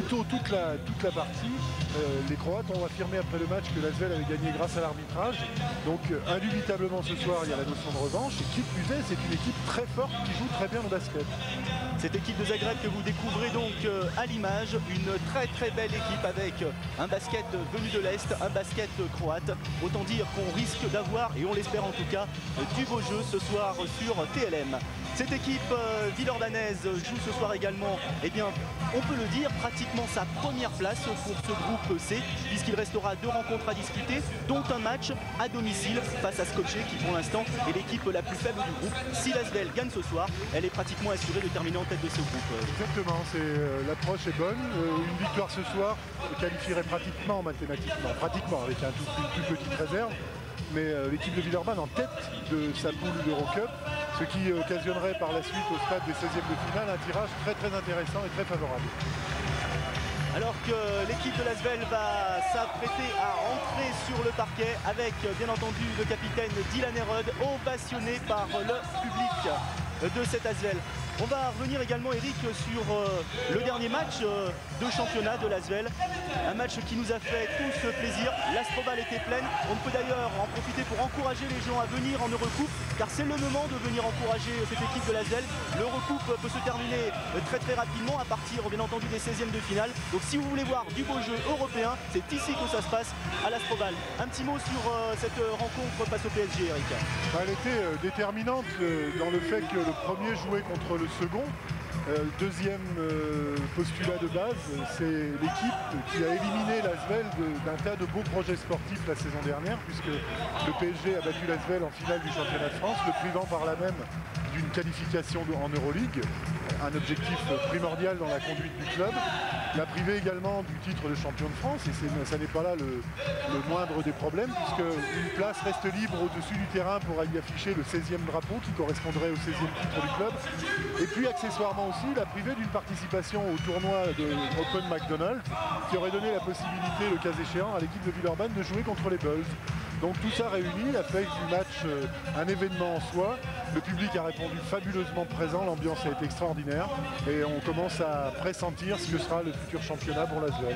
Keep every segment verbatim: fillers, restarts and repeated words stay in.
tôt toute la, toute la partie, euh, les Croates ont affirmé après le match que l'Asvel avait gagné grâce à l'arbitrage. Donc euh, indubitablement ce soir, il y a la notion de revanche. Et qui plus est, c'est une équipe très forte qui joue très bien au basket. Cette équipe de Zagreb que vous découvrez donc euh, à l'image, une très très belle équipe avec un basket venu de l'Est, un basket croate. Autant dire qu'on risque d'avoir, et on l'espère en tout cas, du beau jeu ce soir sur T L M. Cette équipe euh, villeurbannaise joue ce soir également, eh bien, on peut le dire, pratiquement sa première place pour ce groupe C, puisqu'il restera deux rencontres à disputer, dont un match à domicile face à Skopje, qui pour l'instant est l'équipe la plus faible du groupe. Si l'Asvel gagne ce soir, elle est pratiquement assurée de terminer en tête de ce groupe. Exactement, euh, l'approche est bonne. Euh, une victoire ce soir qualifierait pratiquement mathématiquement, pratiquement avec un tout, une toute petite réserve. Mais euh, l'équipe de Villeurbanne en tête de sa poule d'Eurocup, ce qui occasionnerait par la suite au stade des seizièmes de finale un tirage très très intéressant et très favorable. Alors que l'équipe de l'Asvel va s'apprêter à rentrer sur le parquet avec bien entendu le capitaine Dylan Herod, ovationné par le public de cet Asvel. On va revenir également, Eric, sur euh, le dernier match euh, de championnat de l'Asvel. Un match qui nous a fait tous plaisir. L'Astrobal était pleine. On peut d'ailleurs en profiter pour encourager les gens à venir en Eurocoupe, car c'est le moment de venir encourager cette équipe de l'Asvel. L'Eurocoupe peut se terminer très très rapidement à partir bien entendu des seizièmes de finale. Donc si vous voulez voir du beau jeu européen, c'est ici que ça se passe à l'Astrobal. Un petit mot sur euh, cette rencontre face au P S G, Eric. Elle était euh, déterminante euh, dans le fait que le premier jouait contre le second. Euh, deuxième euh, postulat de base, c'est l'équipe qui a éliminé l'Asvel d'un tas de beaux projets sportifs la saison dernière, puisque le P S G a battu l'Asvel en finale du championnat de France, le privant par là même d'une qualification en Euroleague, un objectif primordial dans la conduite du club. L'a privé également du titre de champion de France, et ça n'est pas là le, le moindre des problèmes, puisque une place reste libre au-dessus du terrain pour y afficher le seizième drapeau qui correspondrait au seizième titre du club. Et puis accessoirement aussi, l'a privé d'une participation au tournoi de Open McDonald's, qui aurait donné la possibilité, le cas échéant, à l'équipe de Villeurbanne de jouer contre les Bulls. Donc tout ça réuni a fait du match euh, un événement en soi. Le public a répondu fabuleusement présent, l'ambiance a été extraordinaire et on commence à pressentir ce que sera le futur championnat pour l'Asvel.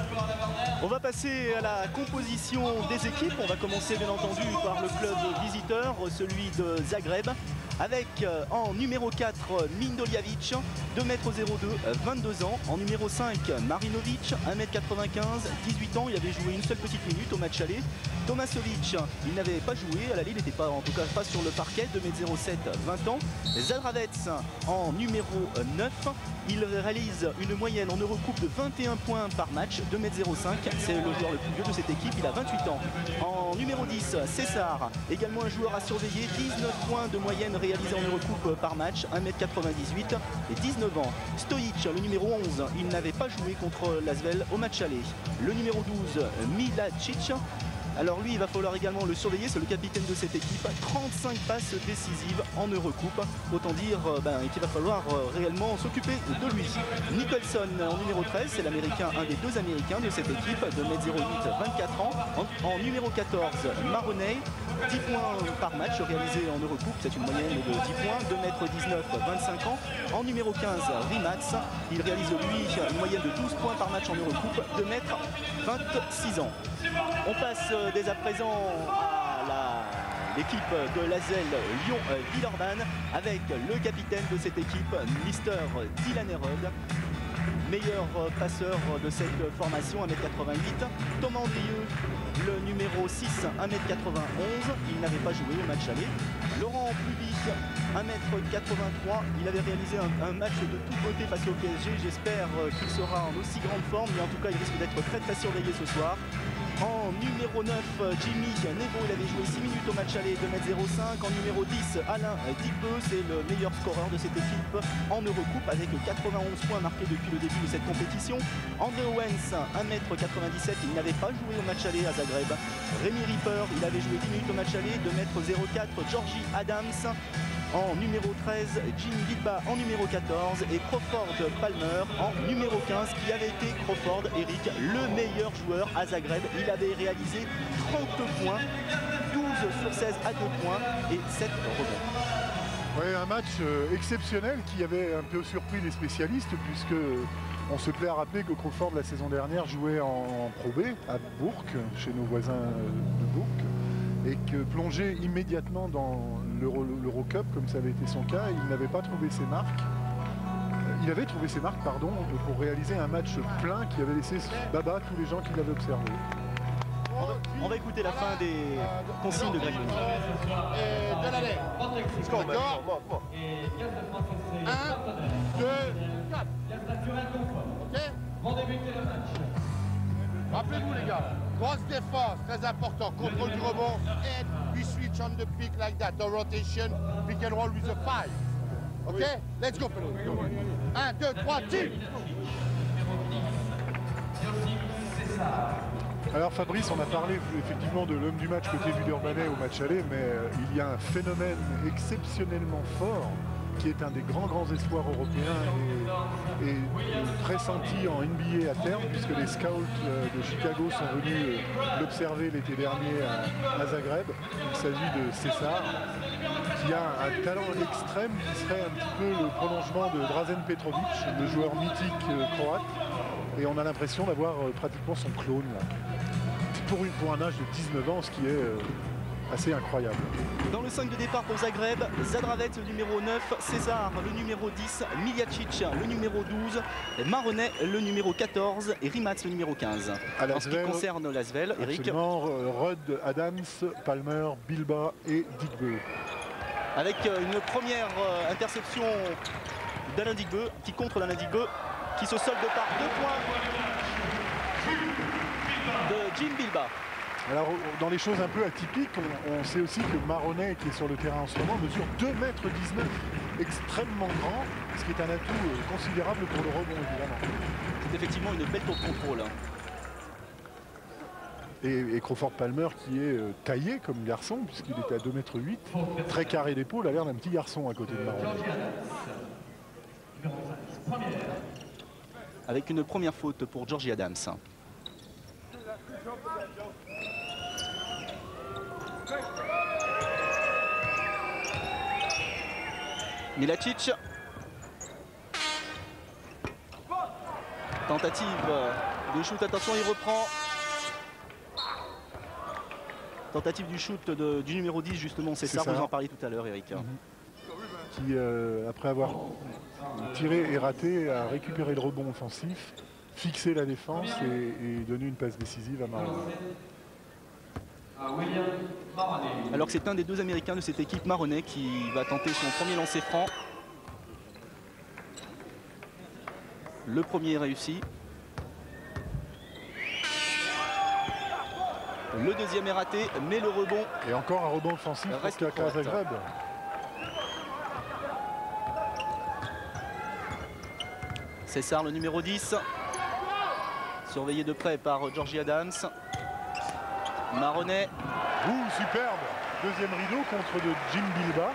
On va passer à la composition des équipes. On va commencer bien entendu par le club visiteur, celui de Zagreb, avec euh, en numéro quatre Mindoljavic, deux mètres zéro deux, vingt-deux ans. En numéro cinq Marinovic, un mètre quatre-vingt-quinze, dix-huit ans. Il avait joué une seule petite minute au match aller. Tomasovic, il n'avait pas joué, à la Lille, il n'était pas, en tout cas pas sur le parquet, deux mètres zéro sept, vingt ans. Zadravets en numéro neuf, il réalise une moyenne en Eurocoupe de vingt et un points par match, deux mètres zéro cinq, c'est le joueur le plus vieux de cette équipe, il a vingt-huit ans. En numéro dix, César, également un joueur à surveiller, dix-neuf points de moyenne réalisés en Eurocoupe par match, un mètre quatre-vingt-dix-huit et dix-neuf ans. Stojic, le numéro onze, il n'avait pas joué contre l'Asvel au match aller. Le numéro douze, Milacic. Alors lui, il va falloir également le surveiller, c'est le capitaine de cette équipe. trente-cinq passes décisives en Eurocoupe. Autant dire euh, ben, qu'il va falloir euh, réellement s'occuper de lui. Nicholson en numéro treize, c'est l'américain, un des deux américains de cette équipe, deux mètres zéro huit, vingt-quatre ans. En, en numéro quatorze, Maroney, dix points par match réalisés en Eurocoupe, c'est une moyenne de dix points, deux mètres dix-neuf, vingt-cinq ans. En numéro quinze, Rimax, il réalise lui une moyenne de douze points par match en Eurocoupe, deux mètres vingt-six ans. On passe dès à présent à l'équipe de l'Asvel Lyon-Villeurbanne avec le capitaine de cette équipe, Mister Dylan Herod. Meilleur passeur de cette formation, un mètre quatre-vingt-huit. Thomas Andrieux, le numéro six, un mètre quatre-vingt-onze. Il n'avait pas joué au match aller. Laurent Pluby, un mètre quatre-vingt-trois. Il avait réalisé un, un match de toute beauté face au P S G. J'espère qu'il sera en aussi grande forme, mais en tout cas, il risque d'être très très surveillé ce soir. En numéro neuf, Jimmy Nevo, il avait joué six minutes au match aller, deux mètres zéro cinq. En numéro dix, Alain Dipeux, c'est le meilleur scoreur de cette équipe en Eurocoupe avec quatre-vingt-onze points marqués depuis le début de cette compétition. André Owens, un mètre quatre-vingt-dix-sept, il n'avait pas joué au match aller à Zagreb. Rémi Ripper, il avait joué dix minutes au match aller, deux mètres zéro quatre. Georgie Adams en numéro treize, Jim Bilba en numéro quatorze et Crawford Palmer en numéro quinze, qui avait été Crawford, Eric, le meilleur joueur à Zagreb. Il avait réalisé trente points, douze sur seize à deux points et sept rebonds. Ouais, un match euh, exceptionnel qui avait un peu surpris les spécialistes, puisque On se plaît à rappeler que Crawford la saison dernière jouait en, en Pro B à Bourg, chez nos voisins de Bourg, et que plongé immédiatement dans l'Euro Cup, comme ça avait été son cas, il n'avait pas trouvé ses marques. Il avait trouvé ses marques, pardon, pour réaliser un match plein qui avait laissé baba tous les gens qui l'avaient observé. On va écouter la fin des consignes de Greg Denis. Et de l'aller. D'accord. un, deux, quatre. Ok. Vont débuter le match. Rappelez-vous les gars, grosse défense, très important, contrôle du rebond, and we switch on the pick like that, the rotation, pick and roll with the five. Ok, let's go fellows. un, deux, trois, team. Alors Fabrice, on a parlé effectivement de l'homme du match côté Villeurbanais au match aller, mais euh, il y a un phénomène exceptionnellement fort qui est un des grands grands espoirs européens et, et euh, pressenti en N B A à terme, puisque les scouts euh, de Chicago sont venus euh, l'observer l'été dernier à, à Zagreb. Il s'agit de César, qui a un talent extrême qui serait un petit peu le prolongement de Drazen Petrovic, le joueur mythique euh, croate. Et on a l'impression d'avoir euh, pratiquement son clone là. Pour, une, pour un âge de dix-neuf ans, ce qui est euh, assez incroyable. Dans le cinq de départ pour Zagreb, Zadravec le numéro neuf, César le numéro dix, Miljacic le numéro douze, Maronet le numéro quatorze et Rimac le numéro quinze. En ce qui concerne l'Asvel, Eric. Absolument, Rod, Adams, Palmer, Bilba et Digbeu. Avec une première interception d'Alain Digbeu, qui contre l'Alain Digbeu, qui se solde par deux points de Jim Bilba. Alors dans les choses un peu atypiques, on, on sait aussi que Maronet, qui est sur le terrain en ce moment, mesure deux mètres dix-neuf, extrêmement grand, ce qui est un atout euh, considérable pour le rebond évidemment. C'est effectivement une belle tour de contrôle. Et, et Crawford Palmer qui est euh, taillé comme garçon, puisqu'il était à deux mètres huit, très carré d'épaule, a l'air d'un petit garçon à côté de Maronet. Avec une première faute pour Georgie Adams. Miljacic. Tentative de shoot, attention, il reprend. Tentative du shoot de, du numéro dix, justement, c'est ça, vous en parliez tout à l'heure, Eric. Mm-hmm. Qui, euh, après avoir tiré et raté, a récupéré le rebond offensif, fixé la défense et, et donné une passe décisive à Maronet. Alors que c'est un des deux Américains de cette équipe, Maronet, qui va tenter son premier lancer franc. Le premier est réussi. Le deuxième est raté, mais le rebond... Et encore un rebond offensif reste à Zagreb. César, le numéro dix. Surveillé de près par Georgie Adams. Maronet. Ouh, superbe. Deuxième rideau contre de Jim Bilba.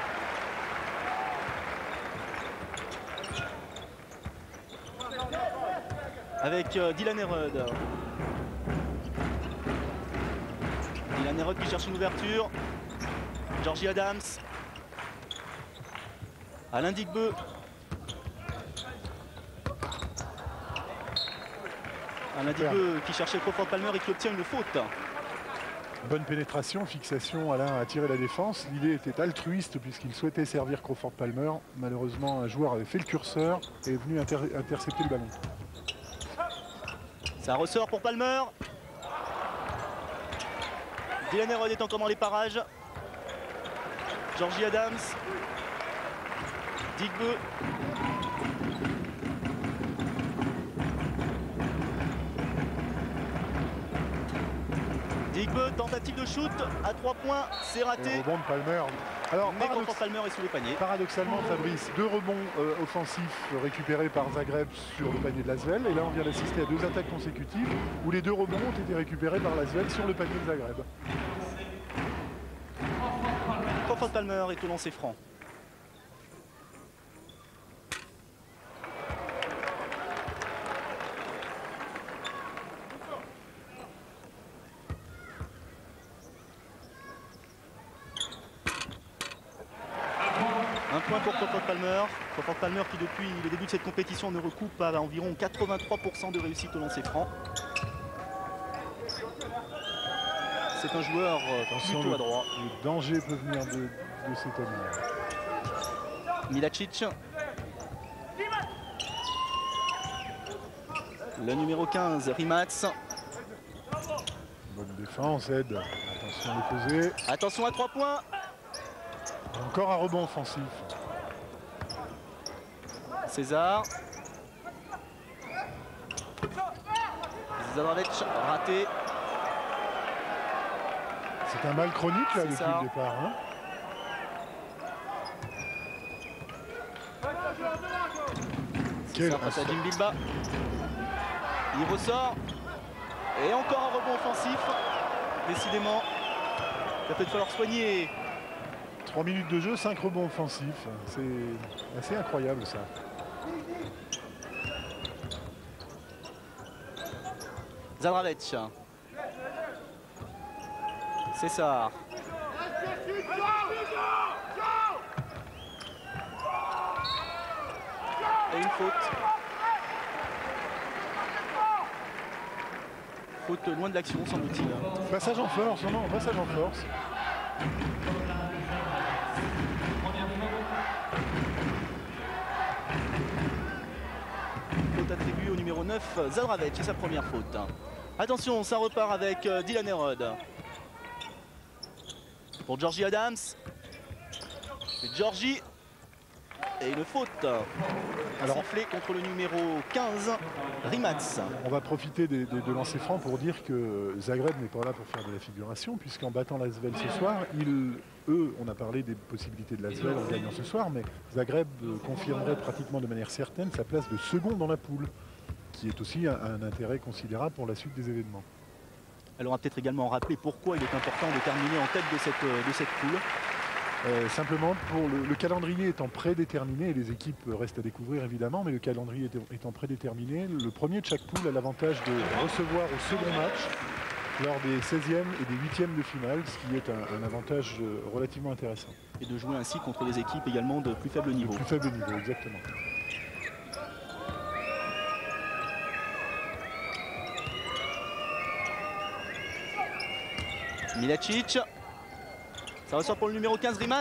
Avec euh, Dylan Herod. Dylan Herod qui cherche une ouverture. Georgie Adams. Alain Digbeu. Alain Digbeu qui cherchait Crawford Palmer et qui obtient une faute. Bonne pénétration, fixation, Alain a tiré la défense. L'idée était altruiste puisqu'il souhaitait servir Crawford Palmer. Malheureusement, un joueur avait fait le curseur et est venu inter intercepter le ballon. Ça ressort pour Palmer. Dylan Herod est encore dans les parages. Georgie Adams. Digbeu. Digbeu, tentative de shoot à trois points, c'est raté. Et rebond de Palmer. Alors, mais paradox Palmer est sous les paniers. Paradoxalement, Fabrice, deux rebonds euh, offensifs récupérés par Zagreb sur le panier de l'Asvel. Et là, on vient d'assister à deux attaques consécutives où les deux rebonds ont été récupérés par l'Asvel sur le panier de Zagreb. Crawford Palmer est au lancer franc. points pour Crawford Palmer. Crawford Palmer qui depuis le début de cette compétition ne recoupe à environ quatre-vingt-trois pour cent de réussite au lancer franc. C'est un joueur Attention, plutôt le, adroit. Le danger peut venir de, de cet homme. Milacic. Le numéro quinze, Rimac. Bonne défense, Ed. Attention à l'opposé. Attention à trois points. Encore un rebond offensif. César. Zadravec raté. C'est un mal chronique là depuis ça. le départ. Hein. Quel Ça passe à Jim Bilba. Il ressort. Et encore un rebond offensif. Décidément, il va peut-être falloir soigner. trois minutes de jeu, cinq rebonds offensifs. C'est assez incroyable ça. Zadravec. César. Et une faute. Faute loin de l'action, semble-t-il. Passage en force, non, non, passage en force. Faute attribuée au numéro neuf, Zadravec, c'est sa première faute. Attention, ça repart avec Dylan Herod. Pour Georgie Adams. Georgie. Et une faute. Alors, sifflée contre le numéro quinze, Rimac. On va profiter des, des, de lancer francs pour dire que Zagreb n'est pas là pour faire de la figuration, puisqu'en battant l'Asvel ce soir, ils, eux, on a parlé des possibilités de l'Asvel en gagnant ce soir, mais Zagreb confirmerait pratiquement de manière certaine sa place de second dans la poule, qui est aussi un, un intérêt considérable pour la suite des événements. Alors on va peut-être également rappeler pourquoi il est important de terminer en tête de cette, de cette poule. Euh, simplement pour le, le calendrier étant prédéterminé, et les équipes restent à découvrir évidemment, mais le calendrier étant, étant prédéterminé, le premier de chaque poule a l'avantage de recevoir au second match lors des seizièmes et des huitièmes de finale, ce qui est un, un avantage relativement intéressant. Et de jouer ainsi contre des équipes également de plus faible niveau. De plus faible niveau, exactement. Milacic. Ça ressort pour le numéro quinze, Rimac.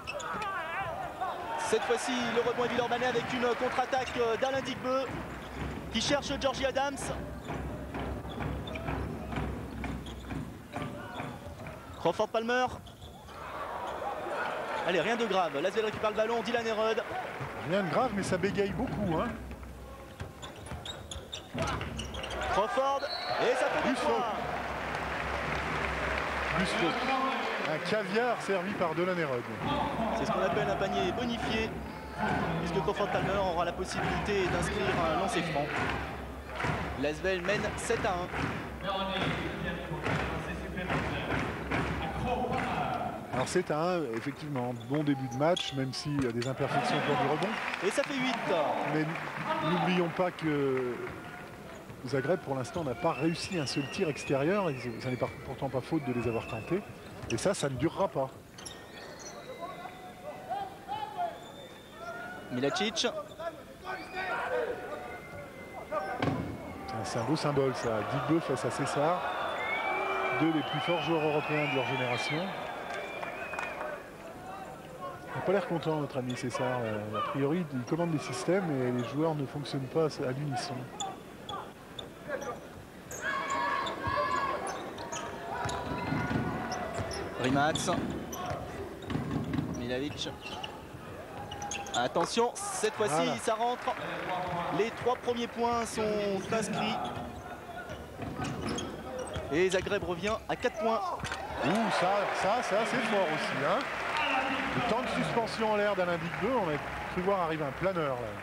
Cette fois-ci, le rebond est Villeurbanais avec une contre-attaque d'Alain Digbeu qui cherche Georgie Adams. Crawford Palmer. Allez, rien de grave. L'Asvel récupère le ballon, Dylan Herod. Rien de grave, mais ça bégaye beaucoup. Hein. Crawford. Et ça fait deux points. Plus faute. Un caviar servi par Dylan Herod. C'est ce qu'on appelle un panier bonifié, puisque Crawford Palmer aura la possibilité d'inscrire un lancer franc. L'Asvel mène sept à un. Alors c'est un, effectivement, bon début de match, même s'il y a des imperfections pour du rebond. Et ça fait huit. Mais n'oublions pas que Zagreb, pour l'instant, n'a pas réussi un seul tir extérieur. Et ça n'est pourtant pas faute de les avoir tentés. Et ça, ça ne durera pas. Milacic. C'est un beau symbole, ça. Digbeu face à César. Deux des plus forts joueurs européens de leur génération. Il n'a pas l'air content, notre ami César. A priori, il commande des systèmes et les joueurs ne fonctionnent pas à l'unisson. Rimac. Milavic. Attention, cette fois-ci, voilà. Ça rentre. Les trois premiers points sont inscrits. Et Zagreb revient à quatre points. Ouh, ça, ça c'est assez fort aussi. Hein. Le temps de suspension en l'air d'Alain Digbeu, on a cru voir arriver un planeur. Là.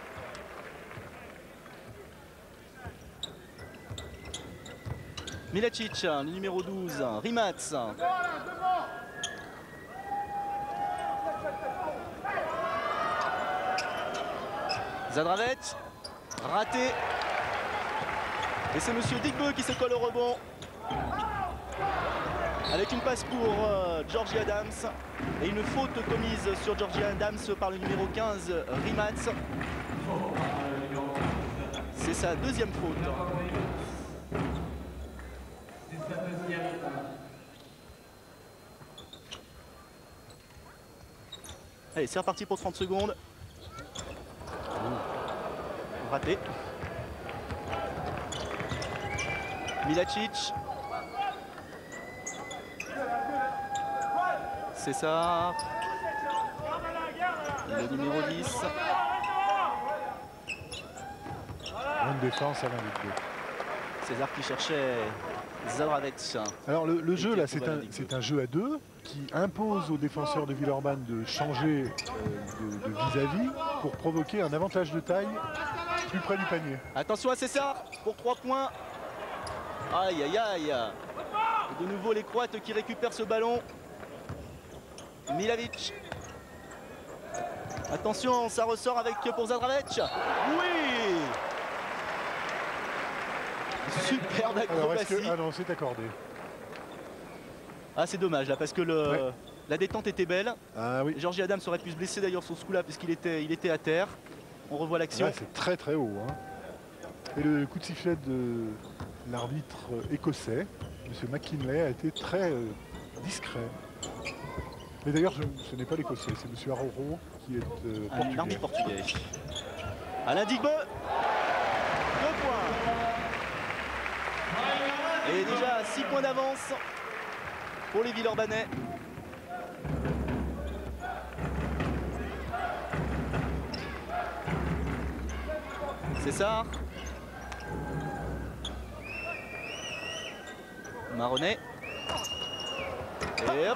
Milacic, le numéro douze, Rimac. Zadravec, raté. Et c'est monsieur Digbeu qui se colle au rebond. Avec une passe pour euh, Georgie Adams et une faute commise sur Georgie Adams par le numéro quinze, Rimatz. C'est sa deuxième faute. Allez, c'est reparti pour trente secondes. Raté. Milacic. César. Le numéro dix. Bonne défense à l'invite. César qui cherchait Zadravec. Alors le, le jeu là, c'est un, c'est un jeu à deux qui impose aux défenseurs de Villeurbanne de changer euh, de vis-à-vis pour provoquer un avantage de taille plus près du panier. Attention à César pour trois points. Aïe aïe aïe. Et de nouveau les Croates qui récupèrent ce ballon. Milavic. Attention, ça ressort avec pour Zadravec. Oui. Superbe acrobatie. Que... Ah non, c'est accordé. Ah c'est dommage là parce que le, ouais. la détente était belle. Ah oui. Georgie Adams aurait pu se blesser d'ailleurs sur ce coup-là parce qu'il était, il était à terre. On revoit l'action. C'est très très haut. Hein. Et le coup de sifflet de l'arbitre écossais, M. McKinley, a été très euh, discret. Mais d'ailleurs, ce n'est pas l'écossais, c'est M. Aroro qui est euh, portugais. L'arbitre portugais. Alain Digbe. Deux points. Et déjà six points d'avance pour les Villeurbanais. César. Marronnet. Et hop.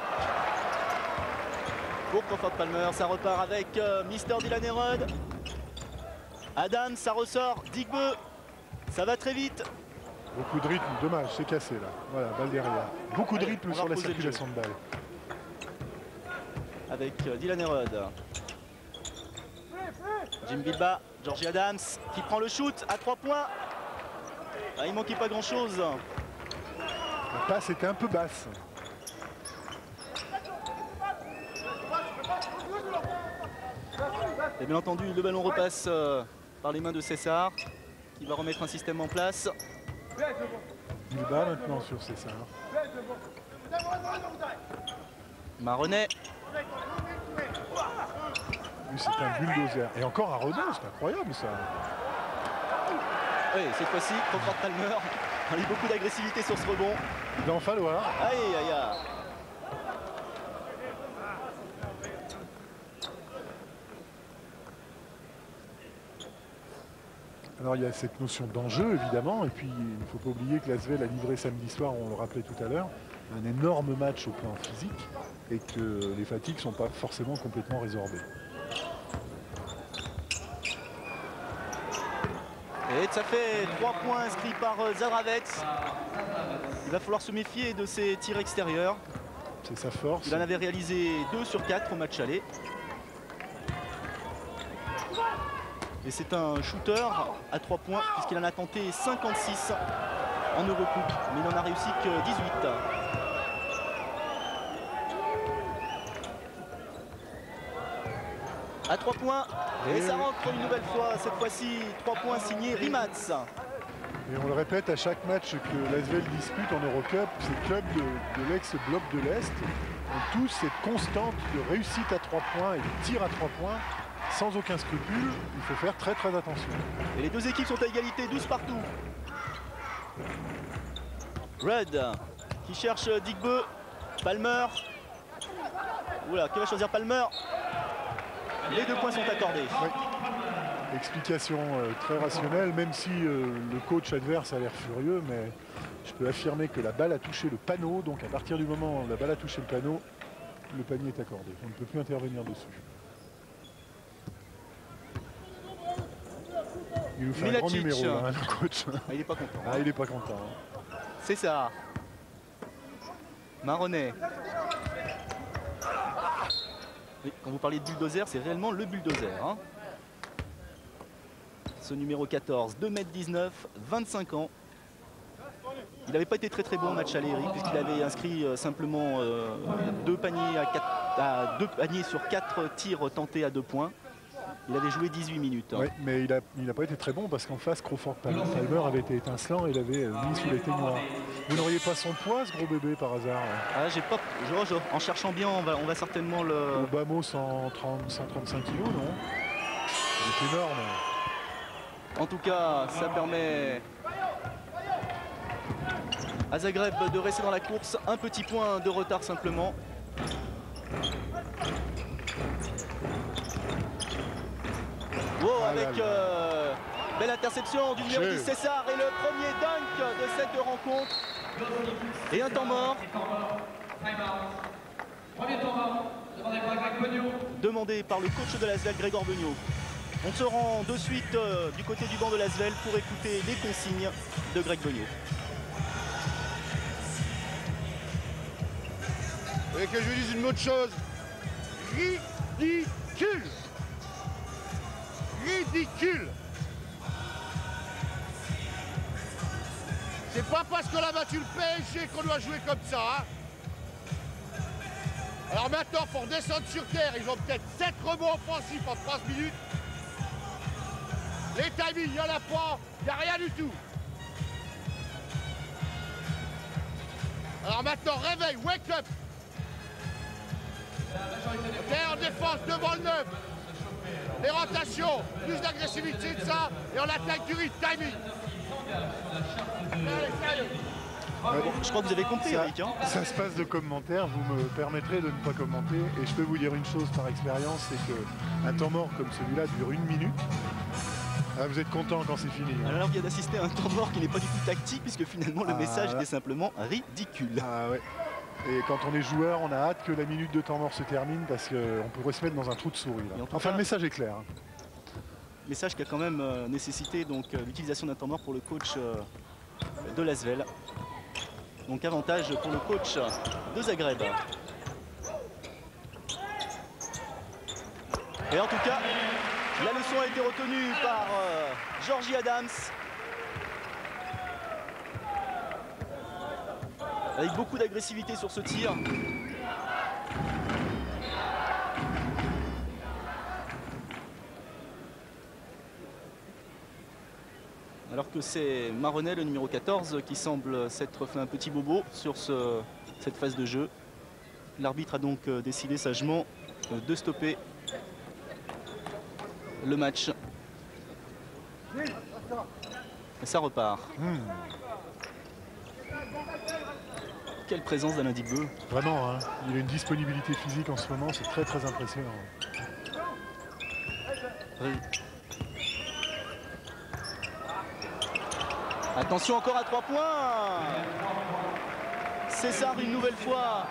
Pour Crawford Palmer, ça repart avec euh, Mister Dylan Herod. Adam, ça ressort. Digbe. Ça va très vite. Beaucoup de rythme, dommage, c'est cassé là. Voilà, balle derrière. Beaucoup de Allez, rythme sur la circulation de balle. Avec euh, Dylan Herod. Jim Bilba, Georgie Adams qui prend le shoot à trois points. Ah, il manquait pas grand chose. La passe était un peu basse. Et bien entendu, le ballon repasse euh, par les mains de César qui va remettre un système en place. Bilba maintenant sur César. Marronnet. Lui c'est un bulldozer. Et encore un redon, c'est incroyable ça. Oui, cette fois-ci, Crawford Palmer. Il y a beaucoup d'agressivité sur ce rebond. Il va en falloir. Aïe aïe aïe. Alors il y a cette notion d'enjeu évidemment, et puis il ne faut pas oublier que l'Asvel a livré samedi soir, on le rappelait tout à l'heure, un énorme match au plan physique et que les fatigues ne sont pas forcément complètement résorbées. Et ça fait trois points inscrits par Zadravec. Il va falloir se méfier de ses tirs extérieurs. C'est sa force. Il en avait réalisé deux sur quatre au match aller. Et c'est un shooter à trois points puisqu'il en a tenté cinquante-six en Eurocoupe, mais il n'en a réussi que dix-huit. À trois points, et ça rentre une nouvelle fois, cette fois-ci trois points signés Rimatz. Et on le répète à chaque match que l'Asvel dispute en Eurocup, ces clubs de, de l'ex-bloc de l'Est ont tous cette constante de réussite à trois points et de tir à trois points. Sans aucun scrupule, il faut faire très très attention. Et les deux équipes sont à égalité, douze partout. Red qui cherche Digbe, Palmer. Oula, qui va choisir Palmer? Les deux points sont accordés. Oui. Explication euh, très rationnelle, même si euh, le coach adverse a l'air furieux, mais je peux affirmer que la balle a touché le panneau, donc à partir du moment où la balle a touché le panneau, le panier est accordé. On ne peut plus intervenir dessus. Il nous fait Milacic. un grand numéro, là, le coach. Ah, il est pas content. Ah, il est pas content. Hein. C'est ça. Marronnet. Oui, quand vous parlez de bulldozer, c'est réellement le bulldozer. Hein. Ce numéro quatorze, deux mètres dix-neuf, vingt-cinq ans. Il n'avait pas été très très bon au match aller, Eric, puisqu'il avait inscrit euh, simplement euh, deux paniers à quatre, à deux paniers sur quatre tirs tentés à deux points. Il avait joué dix-huit minutes. Oui, mais il n'a il a pas été très bon parce qu'en face, Crawford Palmer avait été étincelant et il avait euh, mis sous les teignoirs. Vous n'auriez pas son poids, ce gros bébé, par hasard? Ah, j'ai pas. Je, je, en cherchant bien, on va, on va certainement le. Au bas mot, cent trente, cent trente-cinq kilos, non? C'est énorme. En tout cas, ça permet à Zagreb de rester dans la course. Un petit point de retard simplement. Wow, ah avec là là. Euh, belle interception du numéro dix César et le premier dunk de cette rencontre. Et un temps mort. Demandé par le coach de l'Asvel, Grégor Beugnot. On se rend de suite euh, du côté du banc de l'Asvel pour écouter les consignes de Greg Beugnot. Et que je vous dise une autre chose. Ridicule. Ridicule. C'est pas parce qu'on a battu le P S G qu'on doit jouer comme ça. Hein. Alors maintenant, pour descendre sur terre, ils ont peut-être sept rebonds offensifs en trois minutes. Les timings, il n'y en a pas, il n'y a rien du tout. Alors maintenant, réveil, wake up. Ok, en défense, devant le neuf. Les rotations, plus d'agressivité de ça, et on attaque du rythme, timing. Ouais, Bon, je crois que vous avez compris, ça, Eric. Hein. ça se passe de commentaires, vous me permettrez de ne pas commenter. Et je peux vous dire une chose par expérience, c'est qu'un temps mort comme celui-là dure une minute. Ah, vous êtes content quand c'est fini. Hein. Alors on vient d'assister à un temps mort qui n'est pas du tout tactique, puisque finalement le ah, message là. était simplement ridicule. Ah ouais. Et quand on est joueur, on a hâte que la minute de temps mort se termine parce qu'on pourrait se mettre dans un trou de souris. Là. Enfin, cas, le message est clair. Hein. Message qui a quand même euh, nécessité donc euh, l'utilisation d'un temps mort pour le coach euh, de l'Asvel. Donc avantage pour le coach de Zagreb. Et en tout cas, la leçon a été retenue par euh, Georgie Adams. Avec beaucoup d'agressivité sur ce tir. Alors que c'est Maronnet, le numéro quatorze, qui semble s'être fait un petit bobo sur ce, cette phase de jeu. L'arbitre a donc décidé sagement de stopper le match. Et ça repart. Mmh. Quelle présence d'Alain Digbeu. Vraiment, hein. Il a une disponibilité physique en ce moment, c'est très très impressionnant. Oui. Attention encore à trois points. César une nouvelle fois.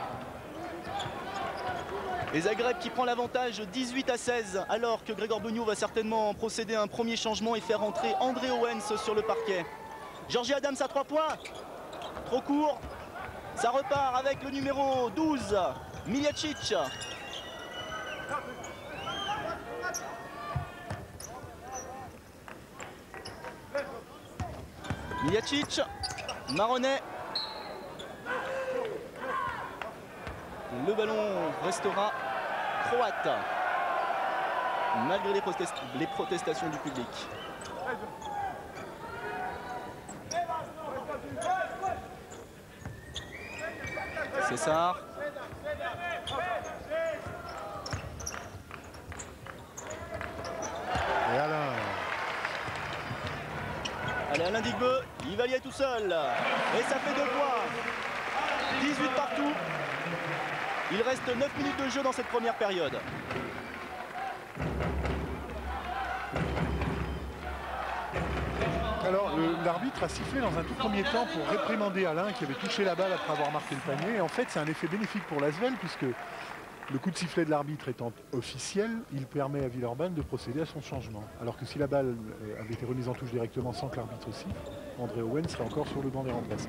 Et Zagreb qui prend l'avantage dix-huit à seize, alors que Grégor Beugnot va certainement procéder à un premier changement et faire entrer André Owens sur le parquet. Georgie Adams à trois points. Trop court. Ça repart avec le numéro douze, Miljacic. Miljacic, Maronnet. Le ballon restera croate, malgré les, protest les protestations du public. César. Et Alain. Allez, Alain Digbeu, il va y aller tout seul. Et ça fait deux points. dix-huit partout. Il reste neuf minutes de jeu dans cette première période. Alors, l'arbitre a sifflé dans un tout premier temps pour réprimander Alain qui avait touché la balle après avoir marqué le panier. Et en fait, c'est un effet bénéfique pour l'Asvel puisque le coup de sifflet de l'arbitre étant officiel, il permet à Villeurbanne de procéder à son changement. Alors que si la balle avait été remise en touche directement sans que l'arbitre siffle, André Owen serait encore sur le banc des remplaçants.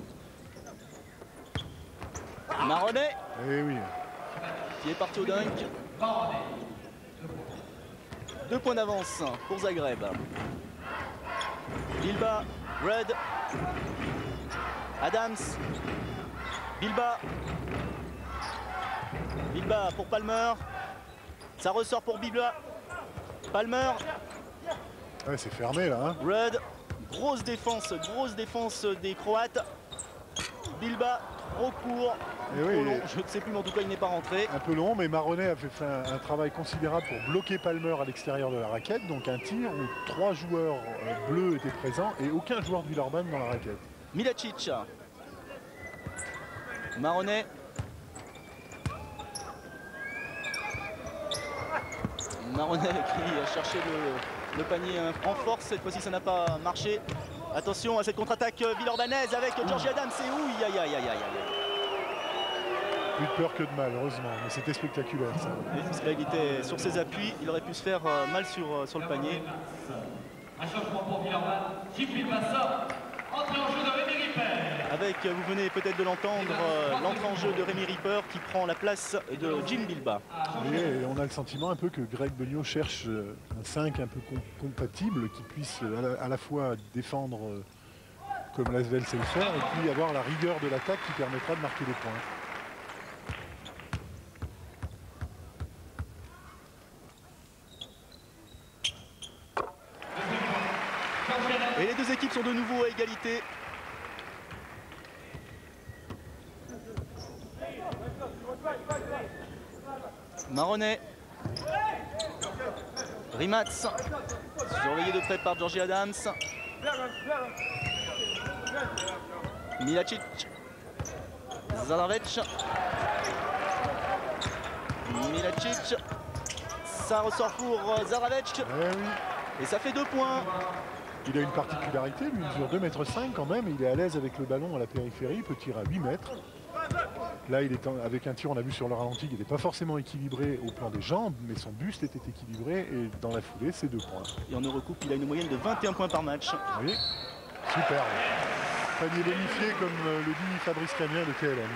Maronnet. Eh oui. Qui est parti au dunk. Deux points d'avance pour Zagreb. Il bat Red. Adams. Bilba. Bilba pour Palmer. Ça ressort pour Bilba. Palmer. Ouais, c'est fermé là. Hein. Rudd. Grosse défense, grosse défense des Croates. Bilba, trop court, Et trop oui, long. Je ne sais plus, mais en tout cas, il n'est pas rentré. Un peu long, mais Maroney a fait, fait un, un travail considérable pour bloquer Palmer à l'extérieur de la raquette. Donc un tir où trois joueurs euh, bleus étaient présents et aucun joueur de Villeurbanne dans la raquette. Milacic. Maroney. Maroney qui a cherché le, le panier en force. Cette fois-ci, ça n'a pas marché. Attention à cette contre-attaque villeurbannaise avec Georgie Adams. Et ouille, aïe, aïe, aïe, aïe, aïe. Plus de peur que de mal, heureusement. Mais c'était spectaculaire, ça. Oui, parce que là, il était sur ses appuis. Il aurait pu se faire mal sur, sur le panier. Un changement pour Villeurbanne. Jim Massa, entrée en jeu de Rémi Ripper. Avec, vous venez peut-être de l'entendre, euh, l'entrée en jeu de Rémi Ripper qui prend la place de Jim Bilba. Et on a le sentiment un peu que Greg Beugnot cherche un cinq un peu com compatible qui puisse à la, à la fois défendre euh, comme l'Asvel sait le faire et puis avoir la rigueur de l'attaque qui permettra de marquer des points. Et les deux équipes sont de nouveau à égalité. Maroney. Rimats. Surveillé de près par Georgie Adams. Milacic. Zaravec. Milacic. Ça ressort pour Zaravec. Eh oui. Et ça fait deux points. Il a une particularité, lui, il mesure deux mètres cinq quand même, il est à l'aise avec le ballon à la périphérie, il peut tirer à huit mètres. Là, il est en, avec un tir, on a vu sur le ralenti, il n'était pas forcément équilibré au plan des jambes, mais son buste était équilibré et dans la foulée, c'est deux points. Et en Eurocoupe, il a une moyenne de vingt et un points par match. Oui, superbe. Panier bonifié comme le dit Fabrice Camien de T L M.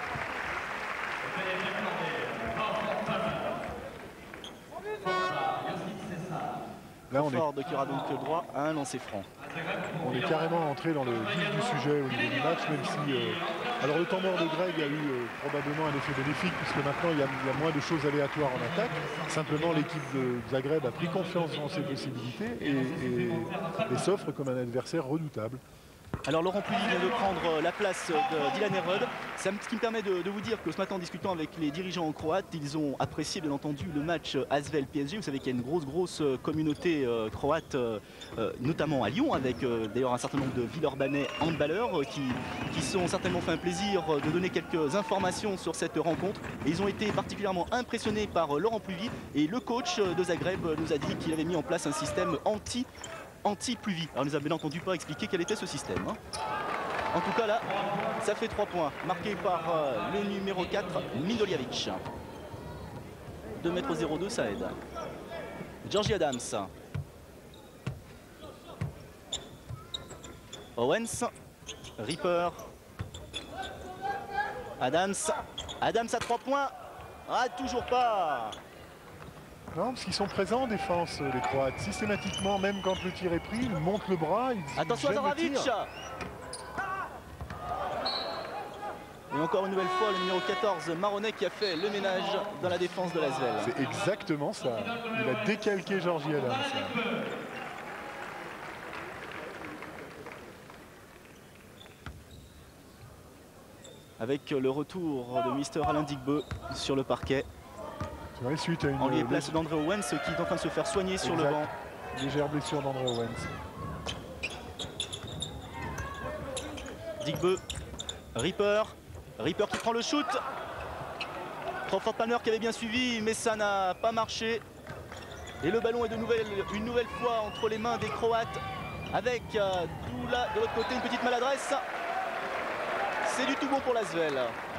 Là, on Ford est, qui aura donc droit à un lancer franc. on est carrément entré dans le vif du sujet au niveau du match, même si... Euh, alors le temps mort de Greg a eu euh, probablement un effet bénéfique, puisque maintenant il y, a, il y a moins de choses aléatoires en attaque. Simplement, l'équipe de Zagreb a pris confiance dans ses possibilités et, et, et s'offre comme un adversaire redoutable. Alors Laurent Puy vient de prendre la place de Dylan Erod. C'est ce qui me permet de, de vous dire que ce matin, en discutant avec les dirigeants croates, ils ont apprécié bien entendu le match Asvel P S G. Vous savez qu'il y a une grosse grosse communauté euh, croate, euh, notamment à Lyon, avec euh, d'ailleurs un certain nombre de Villeurbanais handballeurs euh, qui, qui sont certainement fait un plaisir de donner quelques informations sur cette rencontre. Et ils ont été particulièrement impressionnés par Laurent Puy, et le coach de Zagreb nous a dit qu'il avait mis en place un système anti anti-pluie. Alors, on nous a bien entendu pas expliquer quel était ce système. Hein. En tout cas, là, ça fait trois points. Marqué par euh, le numéro quatre, Mindoljavic. deux mètres zéro deux, ça aide. Georgie Adams. Owens. Ripper. Adams. Adams à trois points. Ah, toujours pas. Non, parce qu'ils sont présents en défense, les Croates. Systématiquement, même quand le tir est pris, ils montent le bras. Ils, Attention à ils Zaravich. Et encore une nouvelle fois, le numéro quatorze, Maroney, qui a fait le ménage dans la défense de l'Asvel. C'est exactement ça. Il a décalqué Georgie Adams. Avec le retour de Mister Alain Digbeu sur le parquet. Ouais, suite à une en lieu et place d'André Owens qui est en train de se faire soigner exact. Sur le banc. Légère blessure d'André Owens. Digbeu, Ripper, Ripper qui prend le shoot. Crawford Palmer qui avait bien suivi, mais ça n'a pas marché. Et le ballon est de nouvelle, une nouvelle fois entre les mains des Croates, avec euh, tout là de l'autre côté une petite maladresse. C'est du tout bon pour l'Asvel.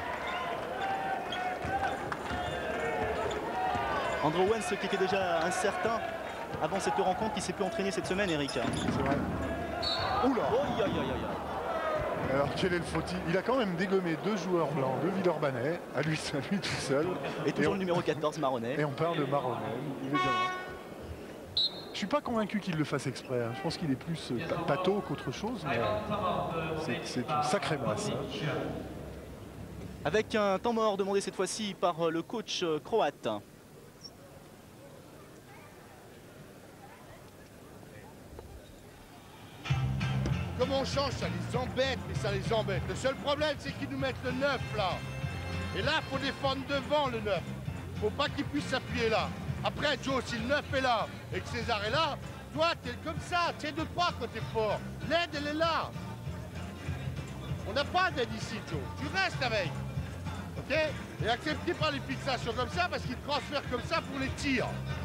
André Owens qui était déjà incertain avant cette rencontre, qui s'est pu entraîner cette semaine, Eric. C'est vrai. Oula. Oh, aïe, aïe, aïe, aïe. Alors quel est le fautif? Il a quand même dégommé deux joueurs blancs, deux Villeurbanais, à lui, à lui tout seul. Et toujours et le on... numéro quatorze, Maroney. Et on parle de Maroney, évidemment. Je suis pas convaincu qu'il le fasse exprès. Hein. Je pense qu'il est plus euh, pâteau qu'autre chose, mais c'est une sacrée masse. Hein. Avec un temps mort demandé cette fois-ci par le coach croate. Comment on change, ça les embête, mais ça les embête. Le seul problème, c'est qu'ils nous mettent le neuf là. Et là, il faut défendre devant le neuf. Faut pas qu'il puisse s'appuyer là. Après, Joe, si le neuf est là et que César est là, toi, t'es comme ça, tiens de toi quand t'es fort. L'aide, elle est là. On n'a pas d'aide ici, Joe. Tu restes avec. Ok? Et acceptez pas les fixations comme ça parce qu'ils transfèrent comme ça pour les tirs.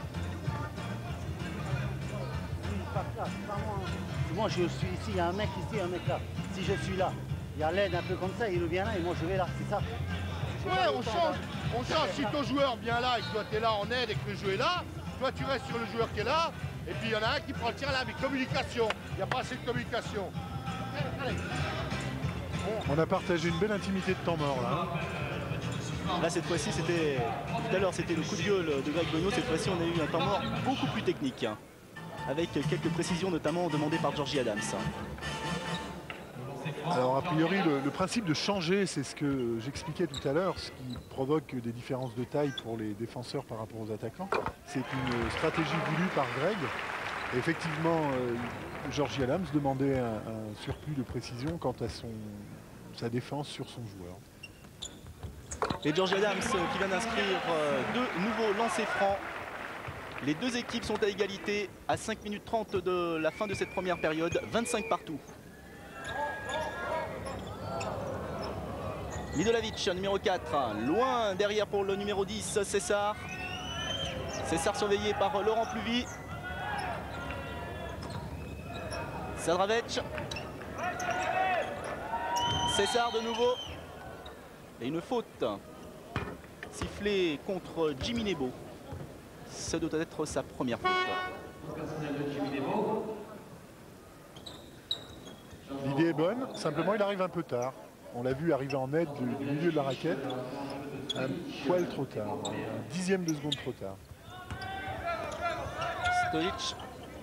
Moi je suis ici, il y a un mec ici, un mec là. Si je suis là, il y a l'aide un peu comme ça, il vient là et moi je vais là, c'est ça. Ouais, on change. On change. Si ton joueur vient là et que toi t'es là en aide et que le jeu est là, toi tu restes sur le joueur qui est là, et puis il y en a un qui prend le tir là avec communication. Il n'y a pas assez de communication. Allez. On a partagé une belle intimité de temps mort là. Là cette fois-ci c'était, tout à l'heure c'était le coup de gueule de Greg Bonneau, cette fois-ci on a eu un temps mort beaucoup plus technique. Avec quelques précisions notamment demandées par Georgie Adams. Alors a priori le, le principe de changer, c'est ce que j'expliquais tout à l'heure, ce qui provoque des différences de taille pour les défenseurs par rapport aux attaquants. C'est une stratégie voulue par Greg. Et effectivement, euh, Georgie Adams demandait un, un surplus de précision quant à son, sa défense sur son joueur. Et Georgie Adams qui vient d'inscrire euh, deux nouveaux lancers francs. Les deux équipes sont à égalité à cinq minutes trente de la fin de cette première période, vingt-cinq partout. Midolavic, numéro quatre, loin derrière pour le numéro dix, César. César surveillé par Laurent Pluvy. Sadravec. César de nouveau. Et une faute sifflée contre Jimmy Nebo. Ça doit être sa première faute. L'idée est bonne, simplement il arrive un peu tard. On l'a vu arriver en aide du, du milieu de la raquette, un poil trop tard, un dixième de seconde trop tard. Stojic.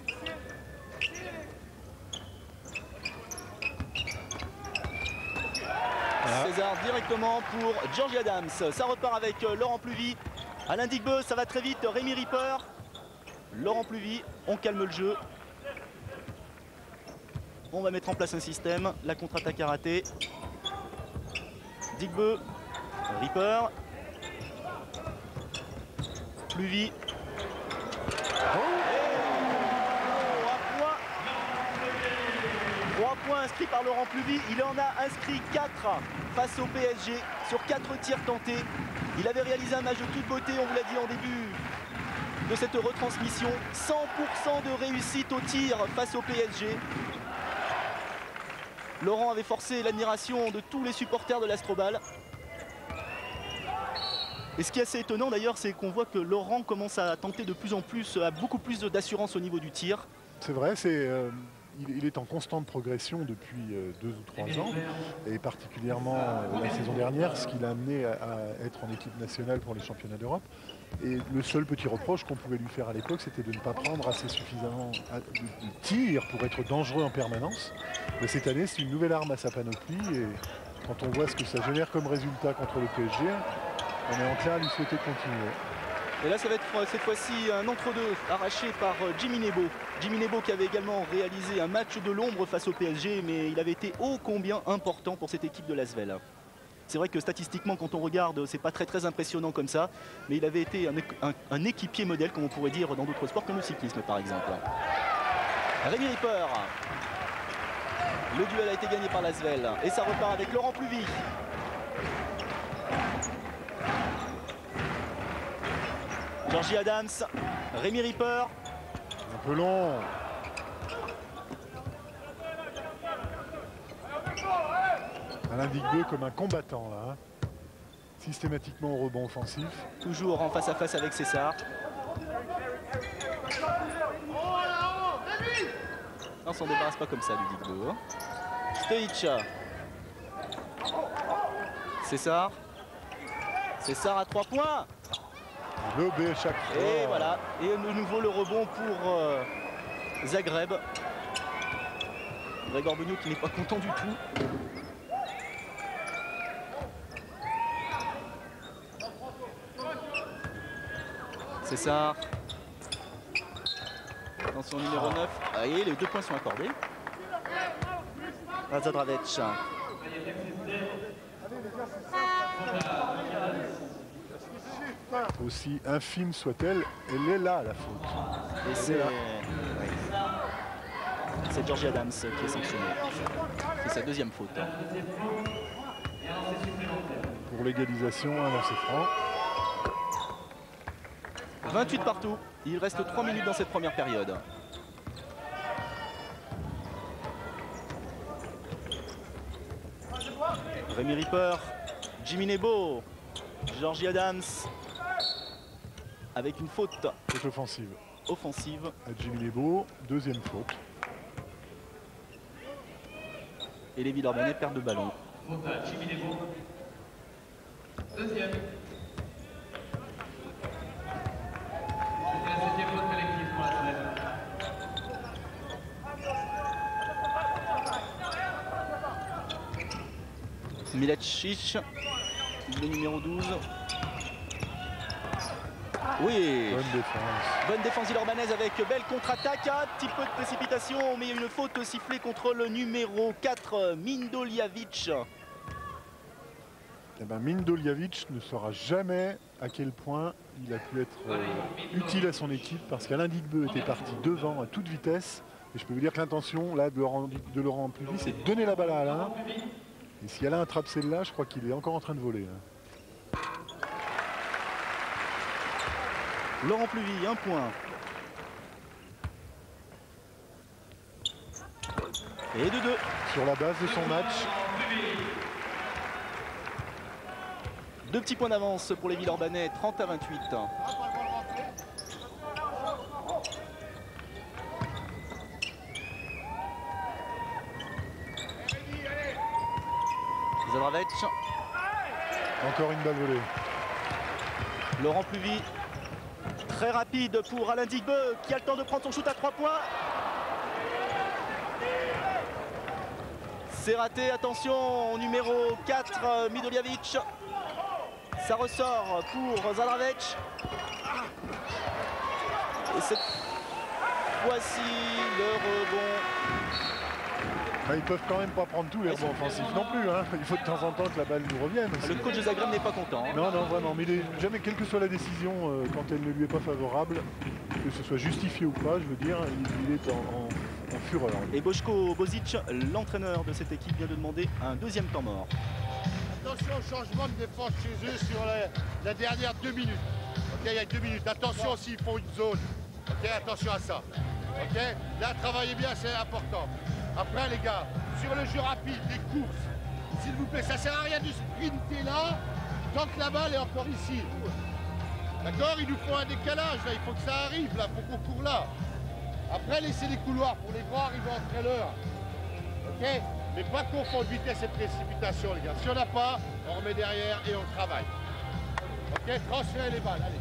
Ah. César directement pour Georgie Adams. Ça repart avec Laurent Pluvy. Alain Digbeu, ça va très vite. Rémi Ripper. Laurent Pluvy, on calme le jeu. On va mettre en place un système. La contre-attaque a raté. Digbeu. Ripper. Pluvy. Oh, un point. Trois points inscrits par Laurent Pluvy. Il en a inscrit quatre face au P S G sur quatre tirs tentés. Il avait réalisé un match de toute beauté, on vous l'a dit en début de cette retransmission. cent pour cent de réussite au tir face au P S G. Laurent avait forcé l'admiration de tous les supporters de l'Astrobal. Et ce qui est assez étonnant d'ailleurs, c'est qu'on voit que Laurent commence à tenter de plus en plus, à beaucoup plus d'assurance au niveau du tir. C'est vrai, c'est... Euh... Il est en constante progression depuis deux ou trois ans, et particulièrement la saison dernière, ce qui l'a amené à être en équipe nationale pour les championnats d'Europe. Et le seul petit reproche qu'on pouvait lui faire à l'époque, c'était de ne pas prendre assez suffisamment de tir pour être dangereux en permanence. Mais cette année, c'est une nouvelle arme à sa panoplie, et quand on voit ce que ça génère comme résultat contre le P S G, on est enclin à lui souhaiter continuer. Et là, ça va être cette fois-ci un entre-deux arraché par Jimmy Nebo. Jimmy Nebo qui avait également réalisé un match de l'ombre face au P S G, mais il avait été ô combien important pour cette équipe de l'Asvel. C'est vrai que statistiquement, quand on regarde, c'est pas très très impressionnant comme ça, mais il avait été un, un, un équipier modèle, comme on pourrait dire dans d'autres sports comme le cyclisme par exemple. Rémi Ripper. Le duel a été gagné par l'Asvel et ça repart avec Laurent Pluvy. Georgie Adams, Rémi Ripper. Un peu long. Alain Digbeu comme un combattant là. Hein. Systématiquement au rebond offensif. Toujours en face à face avec César. On s'en débarrasse pas comme ça du Digbeu. Stojic. César. César à trois points. Le B chaque fois. Et voilà, et de nouveau le rebond pour euh, Zagreb. Grégor Beugnot qui n'est pas content du tout. César. Attention numéro neuf. Ah, et les deux points sont accordés. À Zadravec. Aussi infime soit-elle, elle est là la faute. Et c'est ouais. C'est Georgie Adams qui est sanctionné. C'est sa deuxième faute. Pour l'égalisation, un lancer franc. vingt-huit partout. Il reste trois minutes dans cette première période. Rémi Ripper, Jimmy Nebo, Georgie Adams avec une faute. Faute offensive. Offensive. À Jimmy Nebo, deuxième faute. Et les Villeurbanais perdent le ballon. Faute à Jimmy Nebo. Deuxième. C'était la septième faute collective pour la semaine. Milacic, le numéro douze. Oui. Bonne défense. Bonne défense villeurbannaise avec belle contre-attaque. Un petit peu de précipitation, mais une faute sifflée contre le numéro quatre, Mindoliavic. Eh ben, Mindoliavic ne saura jamais à quel point il a pu être euh, utile à son équipe parce qu'Alain Digbeu était parti devant à toute vitesse. Et je peux vous dire que l'intention là, de Laurent, de Laurent Pluvy, c'est de donner la balle à Alain. Et si Alain attrape celle-là, je crois qu'il est encore en train de voler. Là. Laurent Pluvy, un point. Et de deux. Sur la base de son match. Deux petits points d'avance pour les Villeurbanais, trente à vingt-huit. Zadravec. Encore une balle volée. Laurent Pluvy. Très rapide pour Alain Digbeu qui a le temps de prendre son shoot à trois points. C'est raté, attention, numéro quatre, Mindoliavic. Ça ressort pour Zadravec. Et cette fois-ci, le rebond. Ben, ils peuvent quand même pas prendre tous les rebonds offensifs non plus. Hein. Il faut de temps en temps que la balle nous revienne. Le coach de Zagreb n'est pas content. Hein. Non, non, vraiment. Mais il est, jamais, quelle que soit la décision, euh, quand elle ne lui est pas favorable, que ce soit justifié ou pas, je veux dire, il, il est en, en, en fureur. Et Boško Bozic, l'entraîneur de cette équipe, vient de demander un deuxième temps mort. Attention au changement de défense chez eux sur la, la dernière deux minutes. Ok, il y a deux minutes. Attention s'ils font une zone. Ok, attention à ça. Ok, là, travaillez bien, c'est important. Après, les gars, sur le jeu rapide, les courses, s'il vous plaît, ça sert à rien de sprinter là tant que la balle est encore ici. D'accord? Il nous faut un décalage, là. Il faut que ça arrive, là. Il faut qu'on court là. Après, laissez les couloirs pour les grands arriver en trailer. Ok? Mais pas confondre vitesse et précipitation, les gars. Si on n'a pas, on remet derrière et on travaille. Ok? Transférez les balles, allez.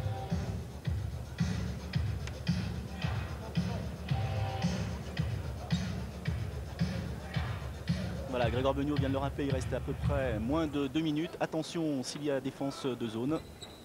Voilà, Grégor Beugnot vient de le rappeler, il reste à peu près moins de deux minutes. Attention s'il y a défense de zone.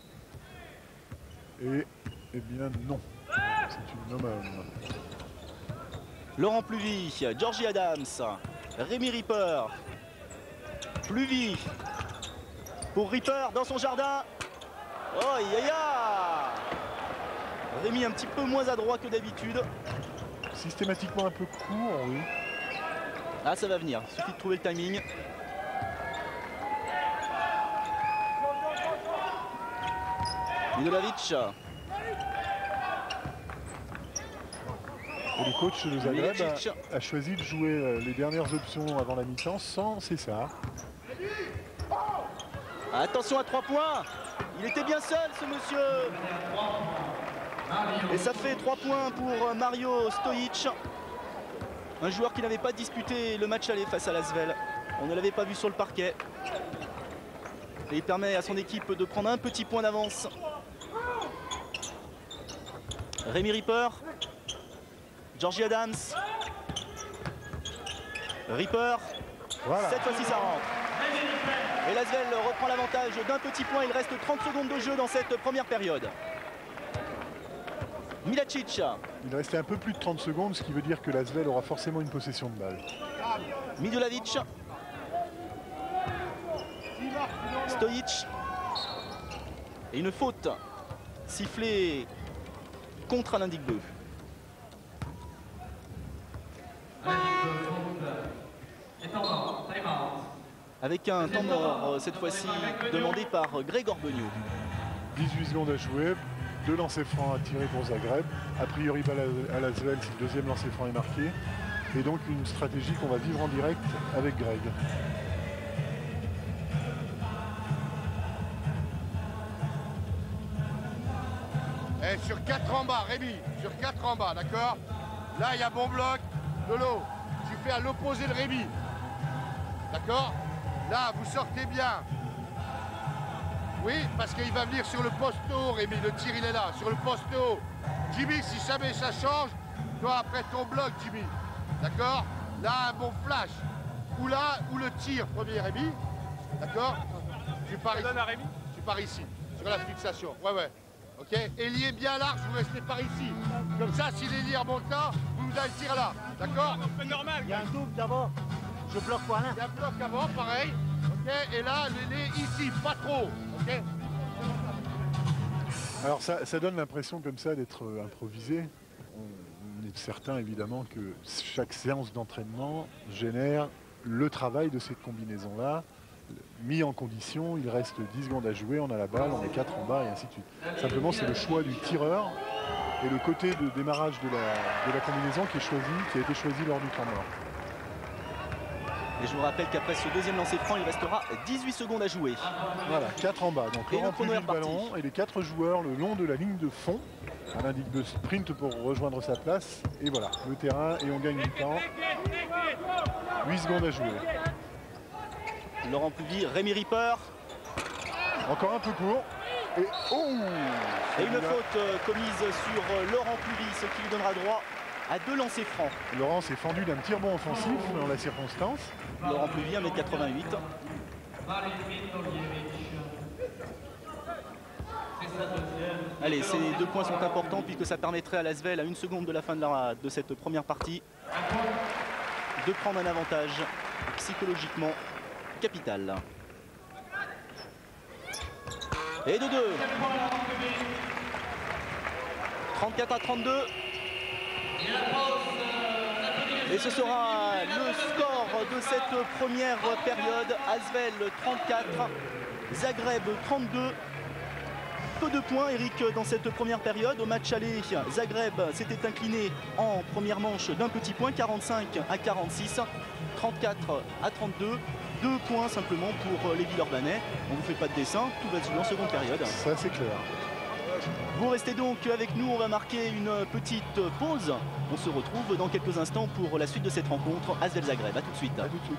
Et, eh bien, non. C'est une homme à homme. Laurent Pluvy, Georgie Adams, Rémi Ripper. Pluvy pour Ripper dans son jardin. Oh, ya ya! Rémi un petit peu moins adroit que d'habitude. Systématiquement un peu court, oui. Ah, ça va venir, il suffit de trouver le timing. Mindoliavic. Et le coach de Zagreb a, a choisi de jouer les dernières options avant la mi-temps sans César. Attention à trois points. Il était bien seul ce monsieur. Et ça fait trois points pour Mario Stojic. Un joueur qui n'avait pas disputé le match aller face à l'Asvel. On ne l'avait pas vu sur le parquet. Et il permet à son équipe de prendre un petit point d'avance. Rémi Ripper. Georgie Adams. Ripper. Voilà. Cette fois-ci, ça rentre. Et l'Asvel reprend l'avantage d'un petit point. Il reste trente secondes de jeu dans cette première période. Milacic. Il restait un peu plus de trente secondes, ce qui veut dire que l'Asvel aura forcément une possession de balle. Midulovic. Stojic. Et une faute sifflée contre Alain Digbeu. Avec un temps mort cette fois-ci demandé par Grégor Beugnot. dix-huit secondes à jouer, deux lancers francs à tirer pour Zagreb. A priori balle à l'Asvel si le deuxième lancer franc est marqué. Et donc une stratégie qu'on va vivre en direct avec Greg. Et sur quatre en bas, Rémi, sur quatre en bas, d'accord? Là, il y a bon bloc, de l'eau. Tu fais à l'opposé de Rémi. D'accord? Là, vous sortez bien. Oui, parce qu'il va venir sur le poste haut, Rémi. Le tir, il est là, sur le poste haut. Jimmy, si jamais ça change, toi, après ton bloc, Jimmy. D'accord? Là, un bon flash. Ou là, ou le tir, premier Rémi. D'accord? Tu pars ici. Tu pars ici, sur la fixation. Ouais, ouais. Ok, ailier bien large, vous restez par ici. Comme ça, si l'ailier remonte là, vous vous allez le tir là. D'accord? Il y a un double d'abord. Je bloque pas là. Il y a un bloc avant, pareil. Ok, et là, l'ailier ici, pas trop. Ok. Alors ça, ça donne l'impression comme ça d'être euh, improvisé. On, on est certain évidemment que chaque séance d'entraînement génère le travail de cette combinaison-là. Mis en condition, il reste dix secondes à jouer, on a la balle, on est quatre en bas et ainsi de suite. Simplement c'est le choix du tireur et le côté de démarrage de la, de la combinaison qui est choisi, qui a été choisi lors du temps mort. Et je vous rappelle qu'après ce deuxième lancer franc, il restera dix-huit secondes à jouer. Voilà, quatre en bas. Donc Et Laurent le chrono Pluvy est le ballon reparti. et les quatre joueurs le long de la ligne de fond. On indique de sprint pour rejoindre sa place. Et voilà, le terrain et on gagne du temps. huit secondes à jouer. Laurent Pluvy, Rémi Ripper. Encore un peu court. Et oh Et une faute euh, commise sur euh, Laurent Pluvy, ce qui lui donnera droit à deux lancers francs. Laurent s'est fendu d'un petit rebond offensif dans la circonstance. Laurent Pluvy, un mètre quatre-vingt-huit. Allez, ces deux points sont importants puisque ça permettrait à l'Asvel, à une seconde de la fin de, la, de cette première partie, de prendre un avantage psychologiquement capital. Et de deux. trente-quatre à trente-deux. Et ce sera le score de cette première période. Asvel trente-quatre, Zagreb trente-deux. Peu de points, Eric, dans cette première période. Au match aller, Zagreb s'était incliné en première manche d'un petit point, quarante-cinq à quarante-six, trente-quatre à trente-deux. Deux points simplement pour les Villeurbanais. On ne vous fait pas de dessin, tout va se jouer en seconde période. Ça c'est clair. Vous restez donc avec nous, on va marquer une petite pause. On se retrouve dans quelques instants pour la suite de cette rencontre. Asvel Zagreb, à tout de suite. À tout de suite.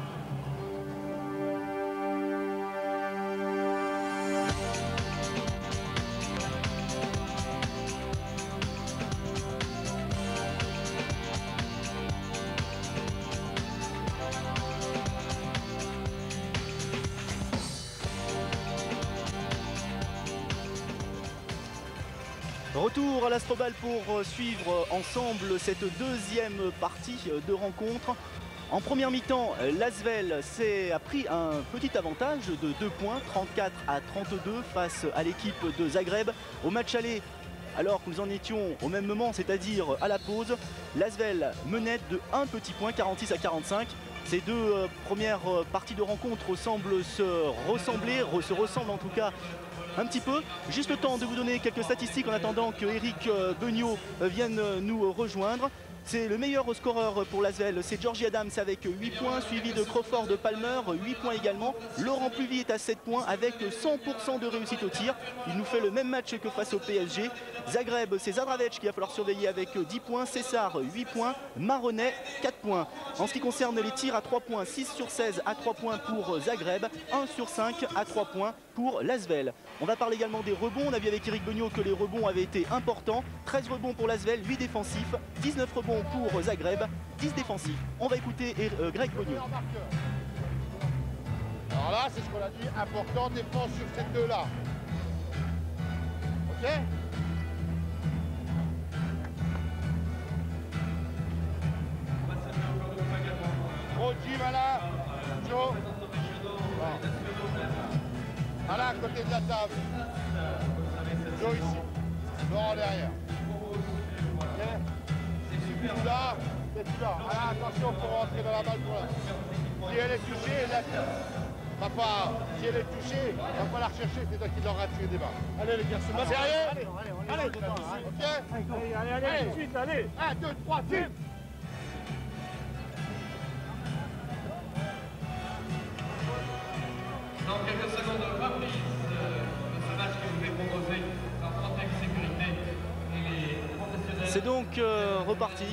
Retour à l'Astrobal pour suivre ensemble cette deuxième partie de rencontre. En première mi-temps, l'Asvel a pris un petit avantage de deux points, trente-quatre à trente-deux face à l'équipe de Zagreb. Au match aller, alors que nous en étions au même moment, c'est-à-dire à la pause, l'Asvel menait de un petit point, quarante-six à quarante-cinq. Ces deux euh, premières euh, parties de rencontre semblent se ressembler, re se ressemblent en tout cas un petit peu. Juste le temps de vous donner quelques statistiques en attendant que Eric euh, Beugnot euh, vienne euh, nous rejoindre. C'est le meilleur scoreur pour l'Asvel, c'est Georgie Adams avec huit points, suivi de Crawford Palmer, huit points également. Laurent Pluvy est à sept points avec cent pour cent de réussite au tir. Il nous fait le même match que face au P S G. Zagreb, c'est Zadravec qui va falloir surveiller avec dix points, César huit points, Maronnet quatre points. En ce qui concerne les tirs à trois points, six sur seize à trois points pour Zagreb, un sur cinq à trois points pour l'Asvel. On va parler également des rebonds. On a vu avec Eric Beugnot que les rebonds avaient été importants. treize rebonds pour l'Asvel, huit défensifs, dix-neuf rebonds pour Zagreb, dix défensifs. On va écouter euh, Greg Beugnot. Alors là, c'est ce qu'on a dit, important, défense sur ces deux-là. Ok? Gros Jim, là. Joe. Bon. Voilà, à côté de la table. Joe ici. Laurent derrière. Ok? Tout là, c'est tout là. Voilà, attention pour rentrer dans la balle pour là. Si elle est touchée, elle la Papa, si elle est touchée, on va pas la rechercher, c'est toi qui l'aura tué des balles. Allez les gars, c'est pas sérieux? Allez, allez, on est allez, dedans, ok? Allez, allez, allez, allez, tout de suite, allez. un, deux, trois, tire. Dans quelques secondes, reprise de ce match qui vous est proposé par Frontex Sécurité et les professionnels. C'est donc euh, reparti.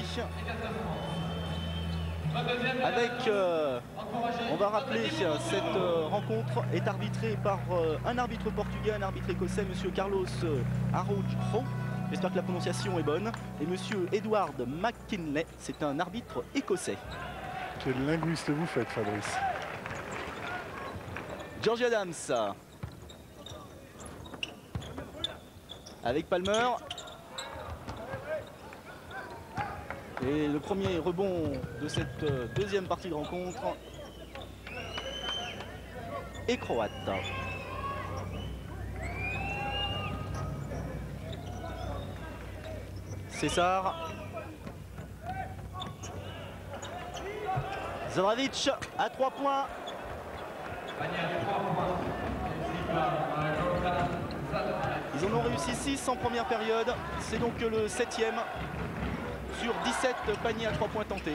Avec, euh, on va rappeler que cette euh, rencontre est arbitrée par euh, un arbitre portugais, un arbitre écossais, monsieur Carlos euh, Araujo. J'espère que la prononciation est bonne. Et monsieur Edward McKinley, c'est un arbitre écossais. Quel linguiste vous faites, Fabrice? Georgie Adams. Avec Palmer. Et le premier rebond de cette deuxième partie de rencontre est croate. César. Zadravec à trois points. Ils en ont réussi six en première période. C'est donc le septième. Sur dix-sept paniers à trois points tentés.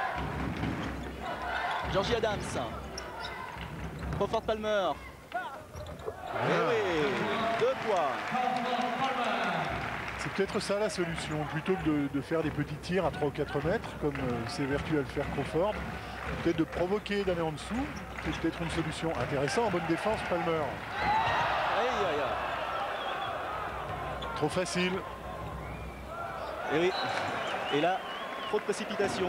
Georgie Adams. Crawford Palmer. Et oui, deux points. C'est peut-être ça la solution, plutôt que de, de faire des petits tirs à trois ou quatre mètres, comme euh, s'évertue à le faire Crawford. Peut-être de provoquer, d'aller en dessous. C'est peut-être une solution intéressante. En bonne défense, Palmer. Aïe, aïe, aïe. Trop facile. Et oui. Et là, trop de précipitation.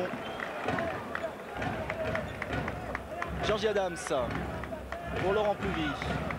Georgie Adams pour Laurent Pluvy.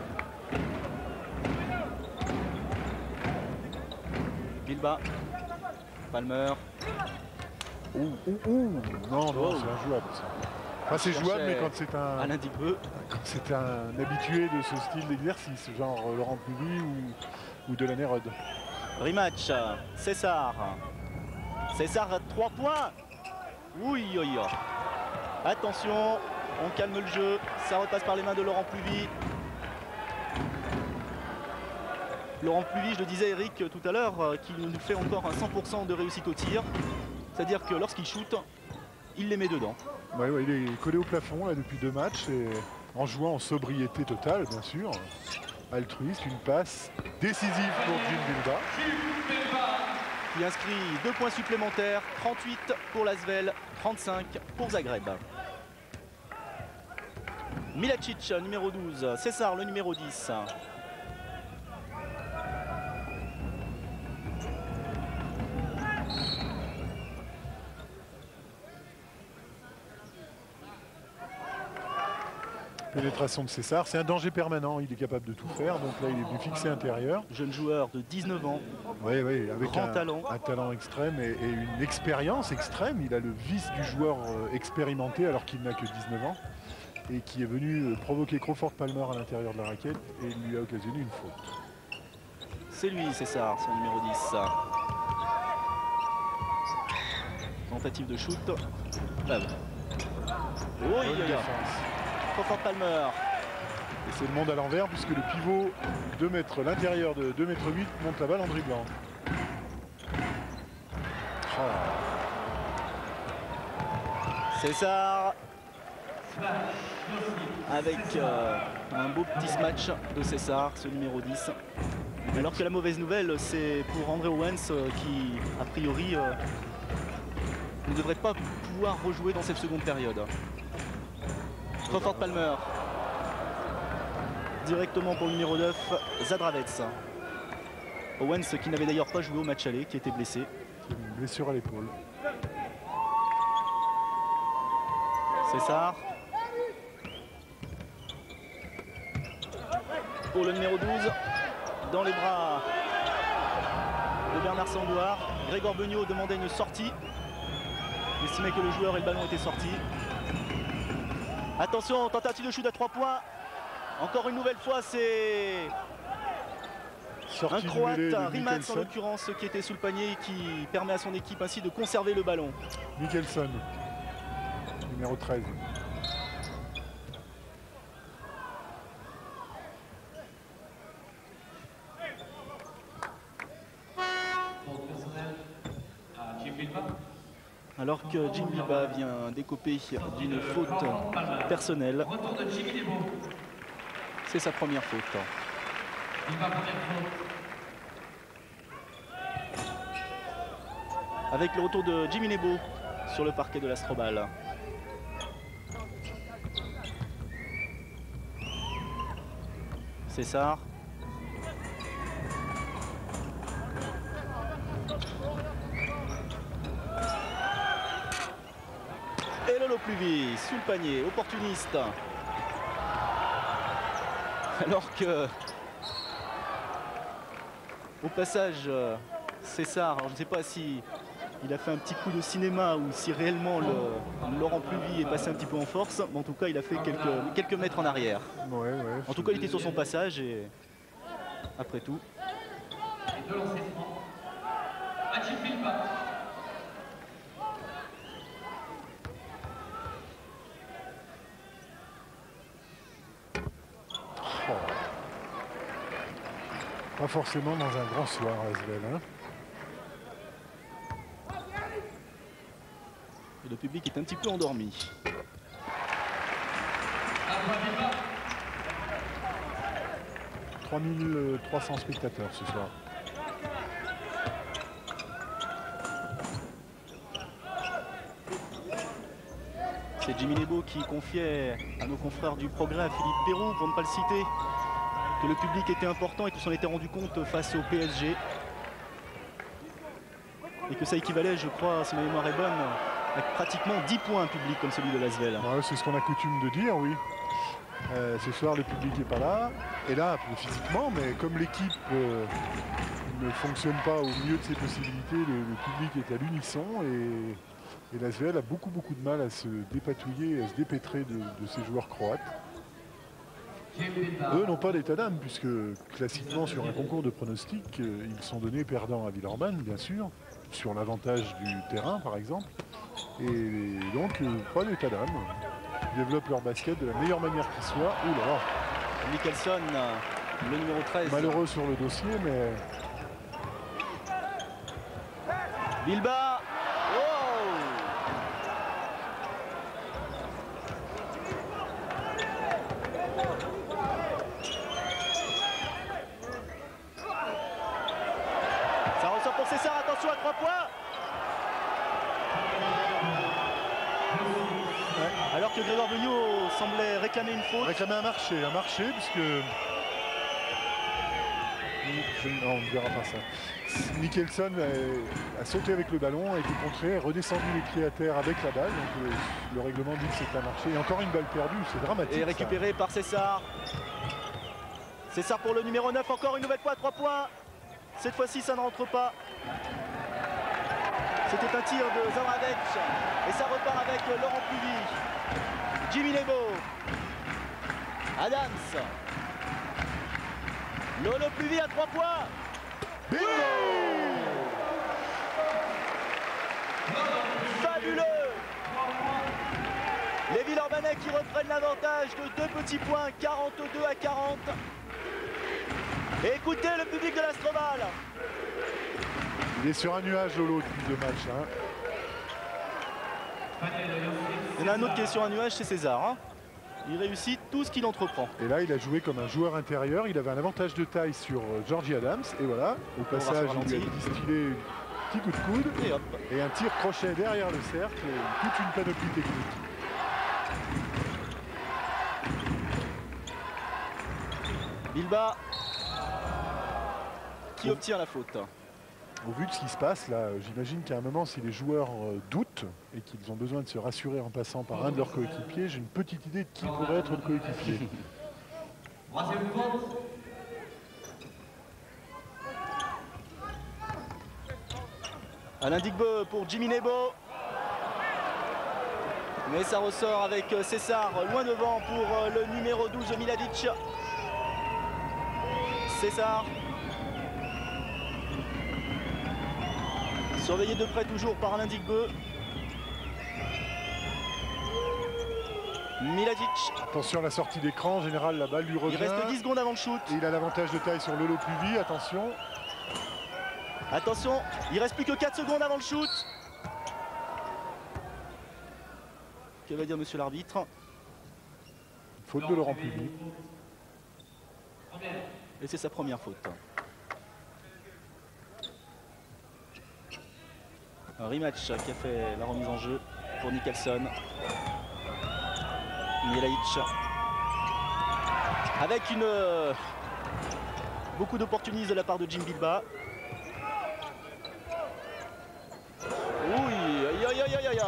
Bilba. Palmer. Ouh, ouh, ouh. Non, non, Oh. c'est injouable ça. Enfin, c'est jouable, mais quand c'est un, Alain Digbeu. quand c'est un habitué de ce style d'exercice, genre Laurent Pluvy ou, ou Delaney Rudd. Rematch. César. César à trois points. Oui, oui, oui. Attention, on calme le jeu. Ça repasse par les mains de Laurent Pluvy. Laurent Pluvy, je le disais Eric tout à l'heure, qu'il nous fait encore un cent pour cent de réussite au tir. C'est-à-dire que lorsqu'il shoot, il les met dedans. Ouais, ouais, il est collé au plafond là, depuis deux matchs, et en jouant en sobriété totale, bien sûr. Altruiste, une passe décisive pour Jim Bilba. Qui inscrit deux points supplémentaires, trente-huit pour l'Asvel, trente-cinq pour Zagreb. Milacic, numéro douze, César, le numéro dix. Pénétration de César, c'est un danger permanent, il est capable de tout faire, donc là il est venu fixer intérieur. Jeune joueur de dix-neuf ans. Oui, oui, avec Grand un talent. un talent extrême et, et une expérience extrême. Il a le vice du joueur euh, expérimenté alors qu'il n'a que dix-neuf ans et qui est venu euh, provoquer Crawford Palmer à l'intérieur de la raquette et lui a occasionné une faute. C'est lui, César, son numéro dix. Tentative de shoot. Là, oui, Bonne oui, oui. défense. Crawford Palmer. Et c'est le monde à l'envers puisque le pivot deux mètres, l'intérieur de deux mètres huit monte la balle en dribblant. Oh. César avec euh, un beau petit smash de César, ce numéro dix. Alors que la mauvaise nouvelle, c'est pour André Owens euh, qui, a priori, euh, ne devrait pas pouvoir rejouer dans cette seconde période. Crawford Palmer. Directement pour le numéro neuf, Zadravets. Owens qui n'avait d'ailleurs pas joué au match aller, qui était blessé. Une blessure à l'épaule. César. Pour le numéro douze, dans les bras de Bernard Sangouart. Grégoire Beugnot demandait une sortie. Il estimait que le joueur et le ballon étaient sortis. Attention, tentative de shoot à trois points. Encore une nouvelle fois, c'est un Croate, Rimac en l'occurrence, qui était sous le panier et qui permet à son équipe ainsi de conserver le ballon. Mikkelson, numéro treize. Alors que Jim Bilba vient décoper d'une faute personnelle. C'est sa première faute. Avec le retour de Jimmy Nebo sur le parquet de l'Astrobal. César. Et Lolo Pluvy sous le panier, opportuniste. Alors que au passage César, alors je ne sais pas si il a fait un petit coup de cinéma ou si réellement le Laurent Pluvy est passé un petit peu en force, mais en tout cas il a fait quelques, quelques mètres en arrière. Ouais, ouais, en tout cas il était sur son passage et après tout. Et deux lancers francs. Mathieu Bilba. Pas forcément dans un grand soir, Asvel. Hein. Et le public est un petit peu endormi. trois mille trois cents spectateurs ce soir. C'est Jimmy Nebo qui confiait à nos confrères du Progrès, à Philippe Perroux, pour ne pas le citer, que le public était important et qu'il s'en était rendu compte face au P S G. Et que ça équivalait, je crois, si ma mémoire est bonne, à pratiquement dix points publics comme celui de l'Asvel. Ouais, c'est ce qu'on a coutume de dire, oui. Euh, ce soir, le public n'est pas là. Et là, physiquement, mais comme l'équipe euh, ne fonctionne pas au mieux de ses possibilités, le, le public est à l'unisson et, et l'Asvel a beaucoup, beaucoup de mal à se dépatouiller, à se dépêtrer de, de ses joueurs croates. Eux n'ont pas d'état d'âme, puisque classiquement, sur un concours de pronostics, euh, ils sont donnés perdants à Villeurbanne, bien sûr, sur l'avantage du terrain, par exemple. Et donc, euh, pas d'état d'âme. Ils développent leur basket de la meilleure manière qui soit. Ouh là là. Mikkelson, le numéro treize. Malheureux sur le dossier, mais... Bilba. Oh, ça ressort pour César, attention à trois points. Ouais. Alors que Grégoire Beugnot semblait réclamer une faute. Réclamer un marché, un marché, puisque... Je... Non, on ne verra pas ça. Mikkelson a, a sauté avec le ballon, a été contré, redescendu les pieds à terre avec la balle. Donc le, le règlement dit que c'est un marché. Et encore une balle perdue, c'est dramatique. Et récupéré ça. Par César. César pour le numéro neuf, encore une nouvelle fois à trois points. Cette fois-ci, ça ne rentre pas. C'était un tir de Zadravets. Et ça repart avec Laurent Pluvy. Jimmy Nebo. Adams. Lolo Pluvy à trois points. Bingo! Fabuleux! Les Villeurbanais qui reprennent l'avantage de deux petits points, quarante-deux à quarante. Et écoutez le public de l'Astrobal. Il est sur un nuage, Lolo, depuis deux matchs. Hein. Il y en a un autre qui est sur un nuage, c'est César. Hein. Il réussit tout ce qu'il entreprend. Et là, il a joué comme un joueur intérieur. Il avait un avantage de taille sur Georgie Adams. Et voilà, au passage, il lui a distillé un petit coup de coude. Et, hop. Et un tir crochet derrière le cercle. Et toute une panoplie technique. Bilba qui obtient la faute. Au vu de ce qui se passe là, j'imagine qu'à un moment, si les joueurs euh, doutent et qu'ils ont besoin de se rassurer en passant par un de leurs coéquipiers, j'ai une petite idée de qui pourrait être le coéquipier. Alain Digbe pour Jimmy Nebo. Mais ça ressort avec César loin devant pour le numéro douze Miladic. César. Surveillé de près toujours par Alain Digbe. Miladic. Attention à la sortie d'écran, en général la balle lui revient. Il reste dix secondes avant le shoot. Et il a l'avantage de taille sur Lolo Pluvi, attention. Attention, il reste plus que quatre secondes avant le shoot. Que va dire monsieur l'arbitre? Faute de Laurent Pluvi. Et c'est sa première faute. Un rematch qui a fait la remise en jeu pour Nicholson. Miladic. Avec une euh, beaucoup d'opportunisme de la part de Jim Bilba. Oui, aïe aïe aïe aïe aïe.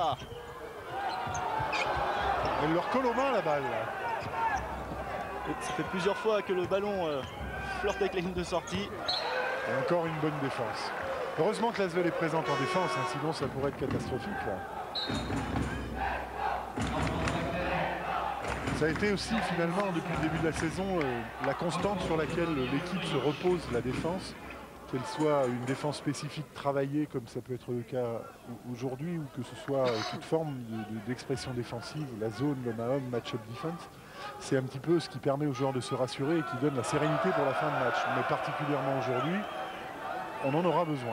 Elle leur colle aux mains la balle. Et ça fait plusieurs fois que le ballon euh, flirte avec la ligne de sortie. Et encore une bonne défense. Heureusement que l'Asvel est présente en défense, hein, sinon ça pourrait être catastrophique là. Ça a été aussi finalement depuis le début de la saison euh, la constante sur laquelle l'équipe se repose, la défense, qu'elle soit une défense spécifique travaillée comme ça peut être le cas aujourd'hui ou que ce soit euh, toute forme d'expression de, de, défensive, la zone, l'homme à homme, match-up defense. C'est un petit peu ce qui permet aux joueurs de se rassurer et qui donne la sérénité pour la fin de match. Mais particulièrement aujourd'hui, on en aura besoin.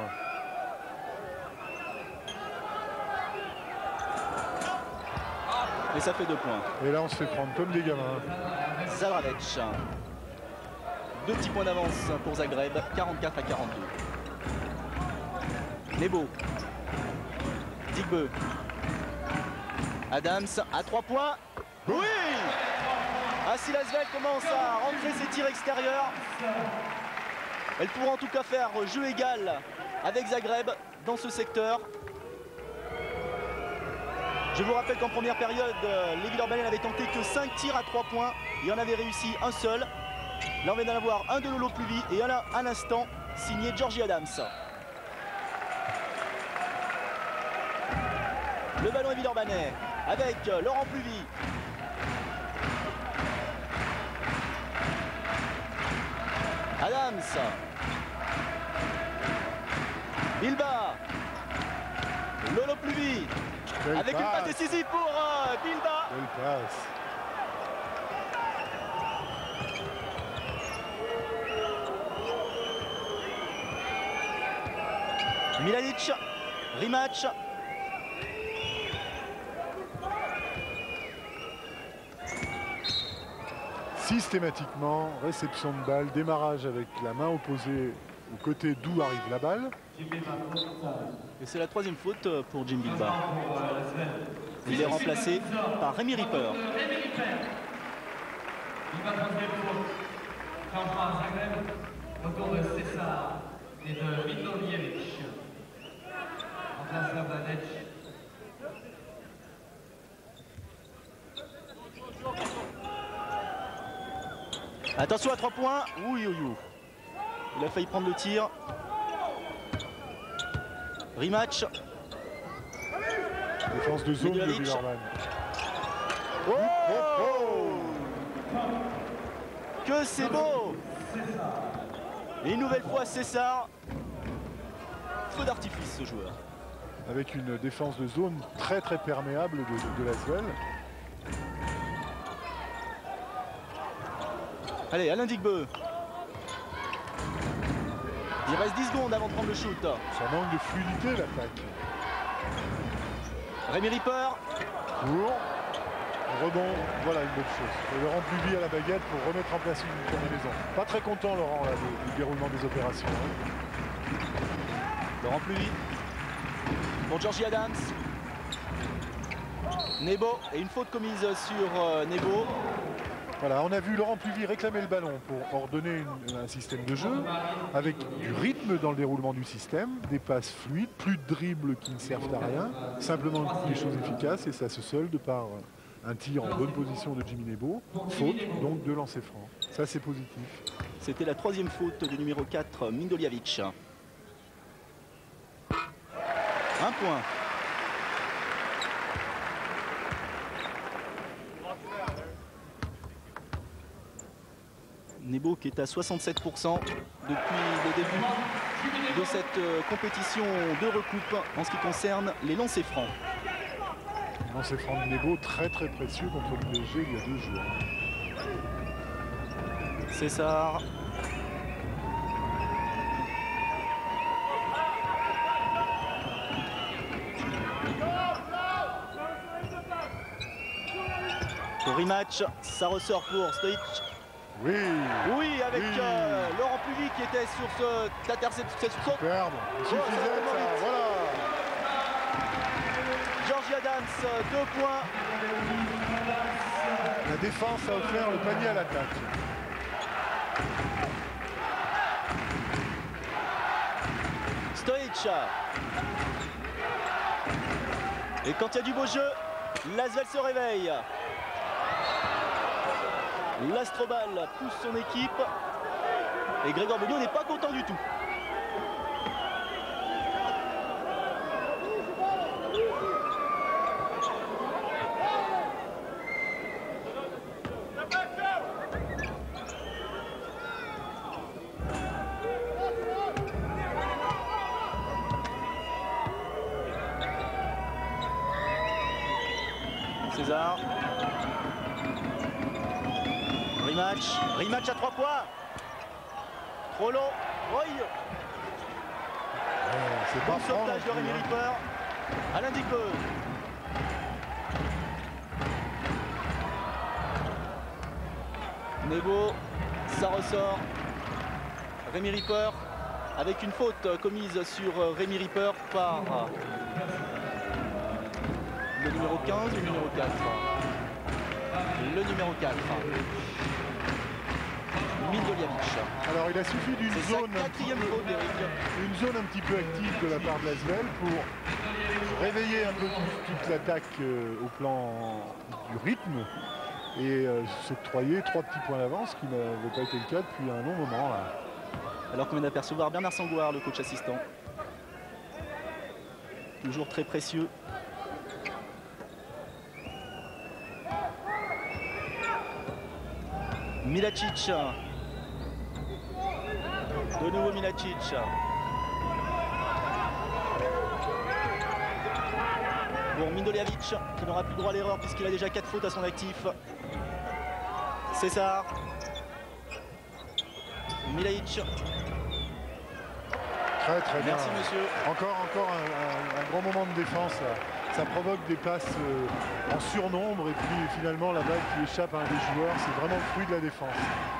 Et ça fait deux points. Et là on se fait prendre comme des gamins. Zagreb. Deux petits points d'avance pour Zagreb, quarante-quatre à quarante-deux. Nebo. Digbe. Adams à trois points. Oui! Ainsi l'Asvel commence à rentrer ses tirs extérieurs. Elle pourra en tout cas faire jeu égal avec Zagreb dans ce secteur. Je vous rappelle qu'en première période, les Villeurbanais n'avaient tenté que cinq tirs à trois points. Il en avait réussi un seul. Là, on vient d'en avoir un de Lolo Pluvi et un à l'instant signé Georgie Adams. Le ballon est Villeurbanais avec Laurent Pluvi. Adams. Bilba. Lolo Pluvi. Belle avec passe. une passe décisive pour euh, Bilba. Belle passe. Miladic, rematch. Systématiquement, réception de balle, démarrage avec la main opposée au côté d'où arrive la balle. Et c'est la troisième faute pour Jim Bilba. Il est remplacé par Rémi Ripper. Retour de César et de Milodjevic. Remplaceur d'Adec. Attention à trois points. Oui, oui, oui. Il a failli prendre le tir. Rematch. Défense de zone de Milodic. Villeurbanne. Oh, oh, oh. Que c'est beau. Et une nouvelle fois César. Feu d'artifice ce joueur. Avec une défense de zone très très perméable de, de l'Asvel. Allez, Alain Digbe. Il reste dix secondes avant de prendre le shoot. Ça manque de fluidité l'attaque. Rémi Ripper. Court. Rebond, voilà une bonne chose. Et Laurent Pluvi à la baguette pour remettre en place une combinaison. Pas très content Laurent là, du, du déroulement des opérations. Hein. Laurent Pluvi. Pour Georgie Adams. Nebo. Et une faute commise sur euh, Nebo. Voilà, on a vu Laurent Pluvi réclamer le ballon pour ordonner une, un système de jeu avec du rythme dans le déroulement du système, des passes fluides, plus de dribbles qui ne servent à rien, simplement des choses efficaces et ça se solde par un tir en bonne position de Jimmy Nebo, faute donc de lancer franc. Ça c'est positif. C'était la troisième faute du numéro quatre, Mindoliavic. Un point. Nebo qui est à soixante-sept pour cent depuis le début de cette compétition de recoupe en ce qui concerne les lancers francs. Lancer franc de Nebo très très précieux contre le P S G il y a deux jours. César. Pour rematch, ça ressort pour Stoic. Oui, oui, avec oui. Euh, Laurent Pluvi qui était sur cette interception. Superbe, il suffisait de ça, voilà. Georgie Adams, deux points. La défense a offert le panier à l'attaque. Stoic. Et quand il y a du beau jeu, l'Asvel se réveille. L'Astrobal pousse son équipe. Et Grégoire Beugnot n'est pas content du tout. César. Rematch. Rematch à trois points. Trop long. Roy. Ouais, c'est Bon pas franc. sauvetage de Rémi Ripper. Alain Dicot. Nebo. Ça ressort. Rémi Ripper. Avec une faute commise sur Rémi Ripper par le numéro quinze, le numéro quatre. Le numéro quatre. Mindoliavic. Alors il a suffi d'une zone, sa quatrième faute, Eric. une zone un petit peu active de la part de l'Asvel pour réveiller un peu toute, toute l'attaque euh, au plan du rythme et euh, s'octroyer trois petits points d'avance qui n'avait pas été le cas depuis un long moment. Là. Alors qu'on vient d'apercevoir Bernard Sangouard, le coach assistant. Toujours très précieux. Milacic. De nouveau Milacic. Pour Mindoliavic, qui n'aura plus droit à l'erreur puisqu'il a déjà quatre fautes à son actif. César. Milacic. Très très bien. Merci monsieur. Encore, encore un, un, un grand moment de défense là. Ça provoque des passes euh, en surnombre et puis finalement la balle qui échappe à un des joueurs, c'est vraiment le fruit de la défense.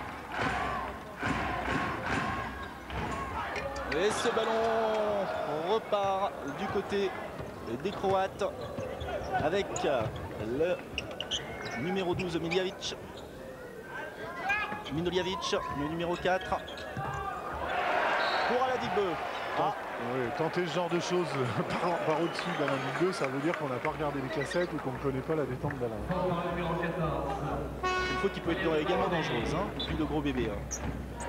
Et ce ballon repart du côté des Croates avec le numéro douze Miljavic. Mindoliavic, le numéro quatre. Pour Aladibeu. Ah. Oui, tenter ce genre de choses par, par au-dessus d'Alain Dibeu, ça veut dire qu'on n'a pas regardé les cassettes ou qu'on ne connaît pas la détente d'Alain. Une faute qui peut être également dangereuse, hein, puis le gros bébé. Hein.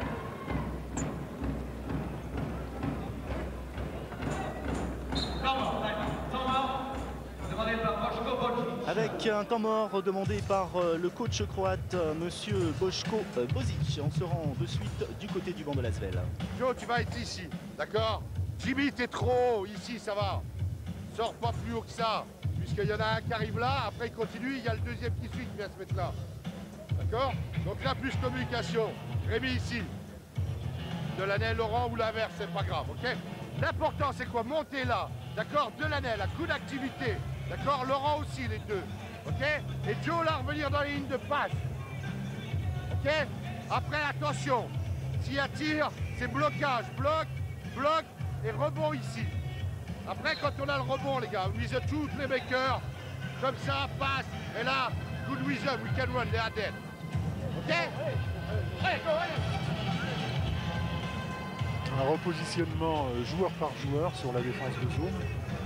Avec un temps mort demandé par le coach croate, monsieur Boško Bozic. On se rend de suite du côté du banc de l'Asvel. Joe, tu vas être ici, d'accord? Jimmy, t'es trop haut, ici ça va. Sors pas plus haut que ça, puisqu'il y en a un qui arrive là, après il continue, il y a le deuxième qui suit qui vient se mettre là. D'accord? Donc là, plus communication. Rémi ici. Delaney, Laurent ou l'inverse, c'est pas grave, ok? L'important c'est quoi? Monter là, d'accord? Delaney, la coup d'activité. D'accord, Laurent aussi, les deux. Ok? Et Joe, là, revenir dans les lignes de passe. Ok? Après, attention. S'il attire, c'est blocage. Bloc, bloc et rebond ici. Après, quand on a le rebond, les gars, with the two playmakers, comme ça, passe. Et là, good with them, we can run, they are dead. Ok? Allez, go, allez. Un repositionnement euh, joueur par joueur sur la défense de zone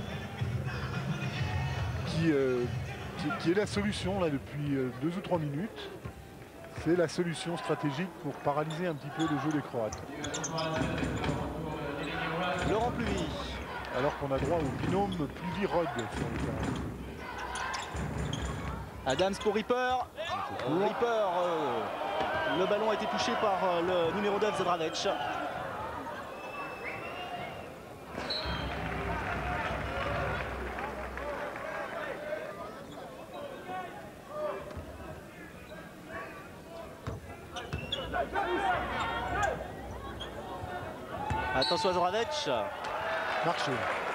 qui, euh, qui, qui est la solution là depuis euh, deux ou trois minutes. C'est la solution stratégique pour paralyser un petit peu le jeu des Croates. Laurent Pluvy. Alors qu'on a droit au binôme Pluvy-Rod sur le terrain. Adams pour Ripper. Ripper, euh, le ballon a été touché par euh, le numéro neuf Zadravec. Attention à Zadravec. Marché.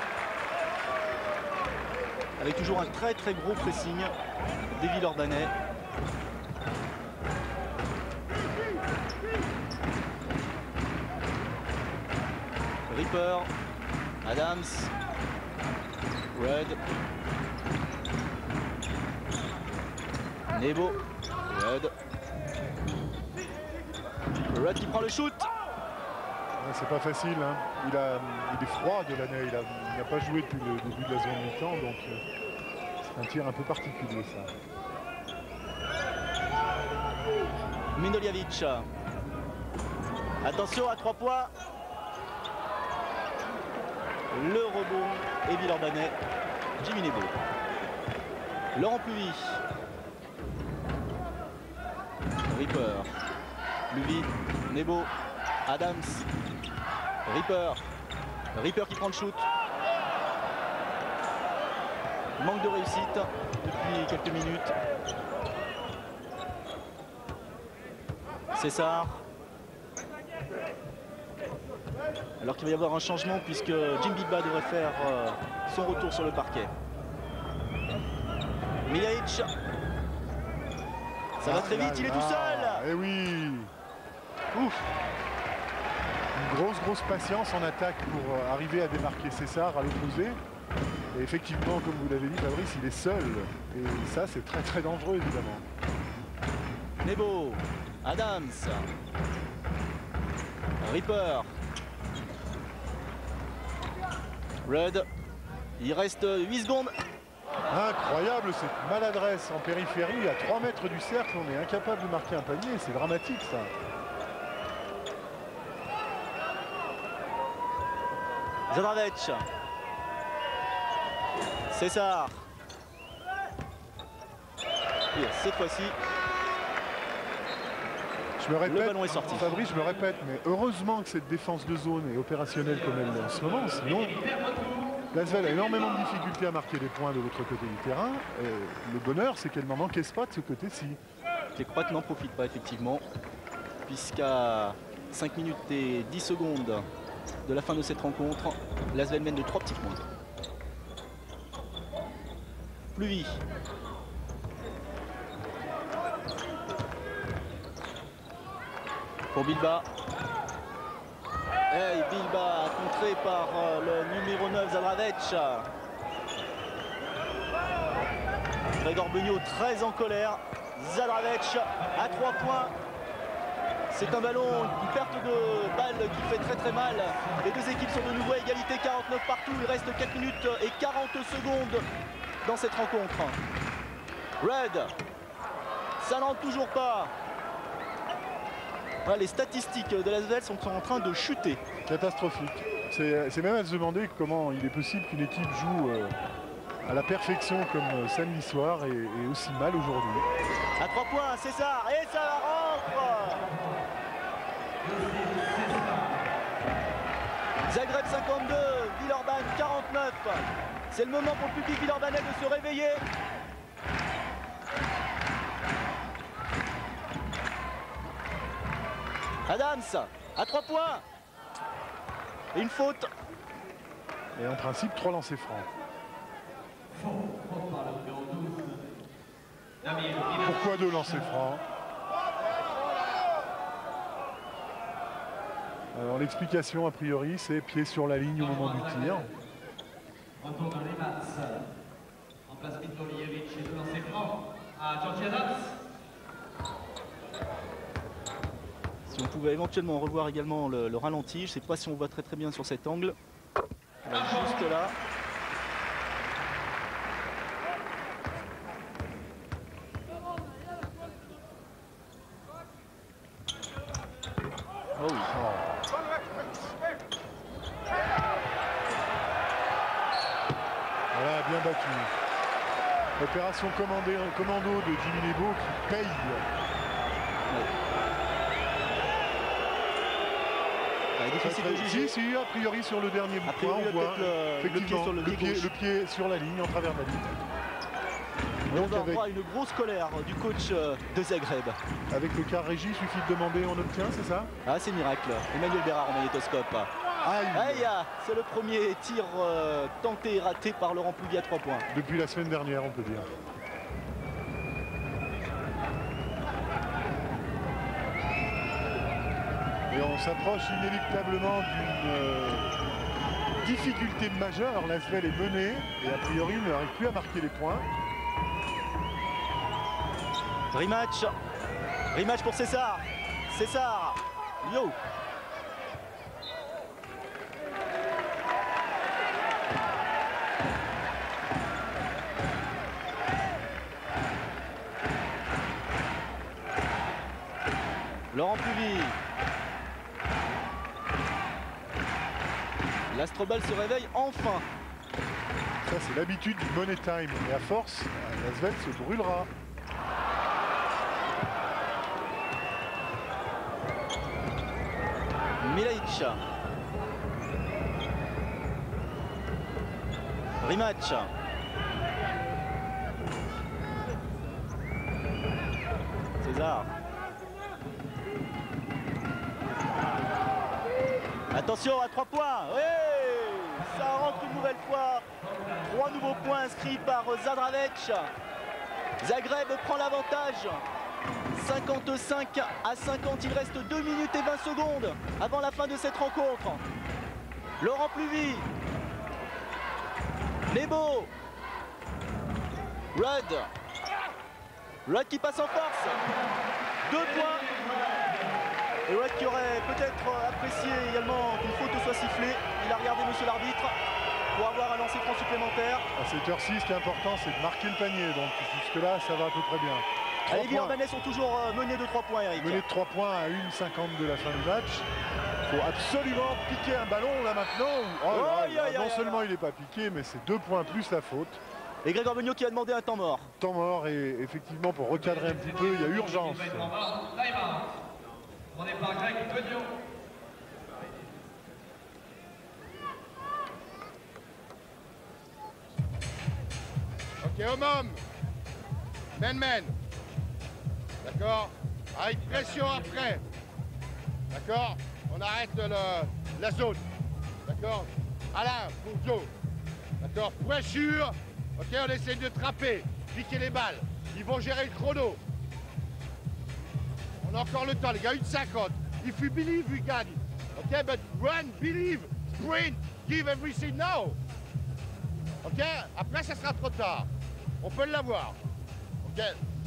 Avec toujours un très très gros pressing des Villeurbanais. Ripper, Adams, Red, Nebo, Red, Red qui prend le shoot. C'est pas facile, hein. il, a, il est froid de l'année, il n'a pas joué depuis le début de la zone mi-temps, donc euh, c'est un tir un peu particulier ça. Mindoljavic. Attention à trois points. Le rebond et Villeurbanais. Jimmy Nebo. Laurent Pluvy. Ripper. Pluvy. Nebo. Adams. Ripper. Ripper qui prend le shoot. Manque de réussite depuis quelques minutes. César. Alors qu'il va y avoir un changement puisque Jim Bilba devrait faire euh, son retour sur le parquet. Miljajic. Ça va très vite, il est tout seul. Eh oui. Ouf. Une grosse grosse patience en attaque pour euh, arriver à démarquer César à l'opposé. Et effectivement, comme vous l'avez dit Fabrice, il est seul. Et ça c'est très très dangereux évidemment. Nebo. Adams. Ripper. Red. Il reste huit secondes. Incroyable cette maladresse en périphérie. À trois mètres du cercle, on est incapable de marquer un panier. C'est dramatique ça. Zadravec. César. Et cette fois-ci, je me répète, le ballon est sorti. Fabrice, je me répète, mais heureusement que cette défense de zone est opérationnelle comme elle l'est en ce moment. Sinon, l'Asvel a énormément de difficultés à marquer des points de l'autre côté du terrain. Et le bonheur, c'est qu'elle n'en manquait pas de ce côté-ci. Les Croates n'en profitent pas effectivement, puisqu'à cinq minutes et dix secondes de la fin de cette rencontre, l'Asvel mène de trois petits points. Pluvy. Pour Bilba. Et Bilba contré par euh, le numéro neuf Zadravec. Gregor Beugnot très en colère. Zadravec à trois points. C'est un ballon, une perte de balle qui fait très très mal. Les deux équipes sont de nouveau à égalité, quarante-neuf partout. Il reste quatre minutes et quarante secondes dans cette rencontre. Red, ça n'entre toujours pas. Voilà, les statistiques de l'Asvel sont en train de chuter. Catastrophique. C'est même à se demander comment il est possible qu'une équipe joue euh, à la perfection comme samedi soir et, et aussi mal aujourd'hui. À trois points, César, et ça rentre. Zagreb cinquante-deux, Villeurbanne quarante-neuf. C'est le moment pour le public villeurbanais de se réveiller. Adams, à trois points. Et une faute. Et en principe, trois lancers francs. Pourquoi deux lancers francs? Alors l'explication a priori c'est pied sur la ligne au moment du tir. Retour dans les maths. En place Mitrolievich et deux lancers francs à Georgiadans. Si on pouvait éventuellement revoir également le, le ralenti, je ne sais pas si on voit très très bien sur cet angle. Voilà, juste là. Oh oui. Voilà, bien battu. Opération commandée, commando de Jimmy Nebo qui paye. Ouais, difficile de juger. Si, si, a priori sur le dernier bout A priori, on il a voit peut-être le, le pied sur le, le, pied, gauche. le pied sur la ligne, en travers de la ligne. Et on Donc va avec, avoir une grosse colère du coach de Zagreb. avec le quart régie, il suffit de demander, on obtient, c'est ça? Ah, c'est miracle. Emmanuel Bérard en magnétoscope. Aïe. Aïe, c'est le premier tir euh, tenté et raté par Laurent Pouilly à trois points. Depuis la semaine dernière, on peut dire. Et on s'approche inéluctablement d'une euh, difficulté majeure. L'Asvel est menée et a priori ne n'arrive plus à marquer les points. Rematch. Rematch pour César. César. Yo. Laurent Pouilly. L'Astrobal se réveille enfin. Ça, c'est l'habitude du money time. Et à force, l'Asvel se brûlera. Milaic. Rematch. César. Attention à trois points. Oui, ça rentre une nouvelle fois. Trois nouveaux points inscrits par Zadravec. Zagreb prend l'avantage. cinquante-cinq à cinquante, il reste deux minutes et vingt secondes avant la fin de cette rencontre. Laurent Pouilly. Nebo. Rudd. Rudd qui passe en force. Deux points. Et Rudd qui aurait peut-être apprécié également qu'une faute soit sifflée. Il a regardé monsieur l'arbitre pour avoir un lancer franc supplémentaire. À cette heure-ci, ce qui est important, c'est de marquer le panier. Donc jusque-là, ça va à peu près bien. Les Billandanais sont toujours menés de trois points, Eric. Menés de trois points à une cinquante de la fin du match. Il faut absolument piquer un ballon là maintenant. Oh, Oh, là, aïe, aïe, non aïe, seulement aïe. il n'est pas piqué, mais c'est deux points plus la faute. Et Grégoire Beugnot qui a demandé un temps mort. Temps mort et effectivement pour recadrer un petit peu, il y a urgence. On est par Greg Beugnot. Ok, homme homme. Men men. D'accord. Avec pression après. D'accord. On arrête le, le- la zone. D'accord. Alain, pour Joe. D'accord. Pointure. Ok, on essaie de trapper. Piquer les balles. Ils vont gérer le chrono. On a encore le temps, les gars. une cinquante. If you believe, we gagne. Ok, but run, believe, sprint, give everything now. Ok. Après, ça sera trop tard. On peut l'avoir. Ok.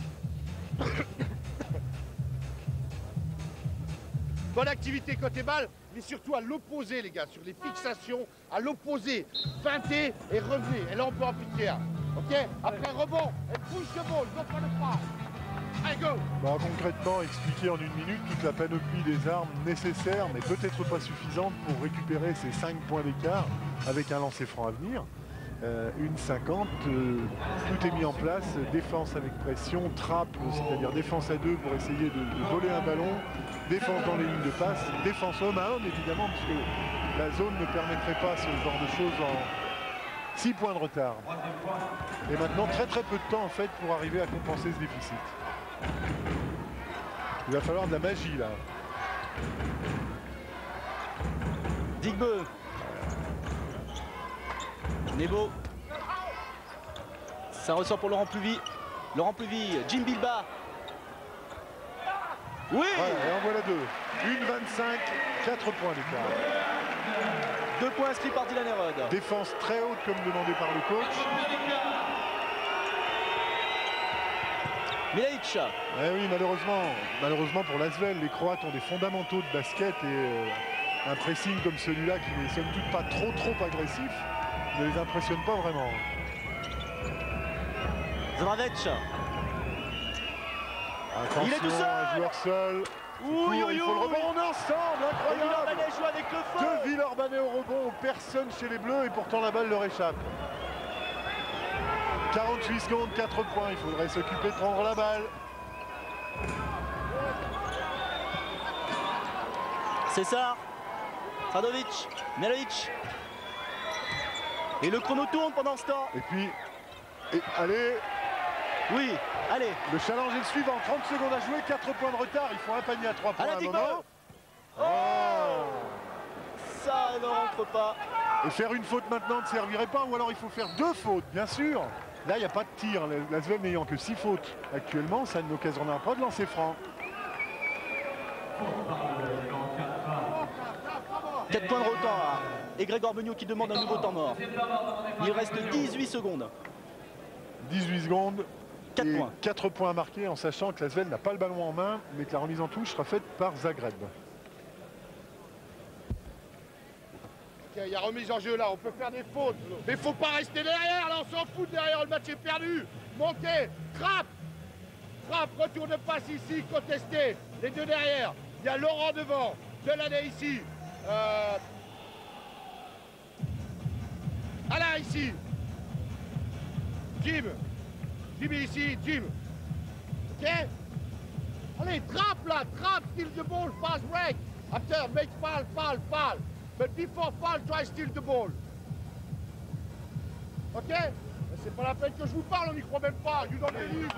Bonne activité côté balle, mais surtout à l'opposé, les gars, sur les fixations, à l'opposé. Feintez et revenez. Et là, on peut en piquer un. Ok. Après rebond, et pousse le ball, go for the pass. Allez, go. Bah, concrètement, expliquer en une minute toute la panoplie des armes nécessaires, mais peut-être pas suffisantes pour récupérer ces cinq points d'écart avec un lancer franc à venir. Euh, une cinquante, euh, tout est mis en place, défense avec pression, trappe, c'est-à-dire défense à deux pour essayer de, de voler un ballon, défense dans les lignes de passe, défense homme à homme évidemment, parce que la zone ne permettrait pas ce genre de choses en six points de retard. Et maintenant très très peu de temps en fait pour arriver à compenser ce déficit. Il va falloir de la magie là. Digbeu. Nebo. Ça ressort pour Laurent Pouilly. Laurent Pluvy, Jim Bilbao. Oui. Voilà, et en voilà deux. une vingt-cinq, quatre points d'écart. Deux points inscrits par Dylan Herod. Défense très haute comme demandé par le coach. Milaic. Eh oui, malheureusement, malheureusement pour l'Asvel, les Croates ont des fondamentaux de basket et euh, un pressing comme celui-là qui n'est somme toute pas trop trop agressif ne les impressionne pas vraiment. Zdravec. Attention, Il est tout seul. un joueur seul. Oui, oui, il faut le rebond ensemble, Et incroyable. Villeurbanne joue avec le feu. Deux Villeurbanne au rebond, personne chez les Bleus et pourtant la balle leur échappe. quarante-huit secondes, quatre points, il faudrait s'occuper de prendre la balle. César, Radovic, Milaic. Et le chrono tourne pendant ce temps. Et puis, et, allez, Oui, allez. le challenge est le suivant, trente secondes à jouer, quatre points de retard, il faut un panier à trois points Alain à un Digbo. moment. Oh, ça ne rentre pas. Et faire une faute maintenant ne servirait pas, ou alors il faut faire deux fautes, bien sûr. Là, il n'y a pas de tir, l'Asvel n'ayant que six fautes actuellement, ça ne l'occasionnera pas de lancer franc. quatre points de retard. Et Grégoire Beugnot qui demande un nouveau temps mort. Il reste dix-huit secondes. dix-huit secondes. quatre et points. quatre points à marquer en sachant que l'Asvel n'a pas le ballon en main, mais que la remise en touche sera faite par Zagreb. Ok, il y a remise en jeu là, on peut faire des fautes. Mais faut pas rester derrière, là on s'en fout derrière, le match est perdu. Montez, frappe. Frappe, retour de passe ici, contesté. Les deux derrière. Il y a Laurent devant, Delaney ici. Euh... Alain ici. Jim. Jimmy ici, Jim. Ok. Allez, trappe là, trappe, steal the ball, pass break. After, make foul, foul, foul. But before foul, try steal the ball. Ok. Mais c'est pas la peine que je vous parle, on n'y croit même pas. You don't believe.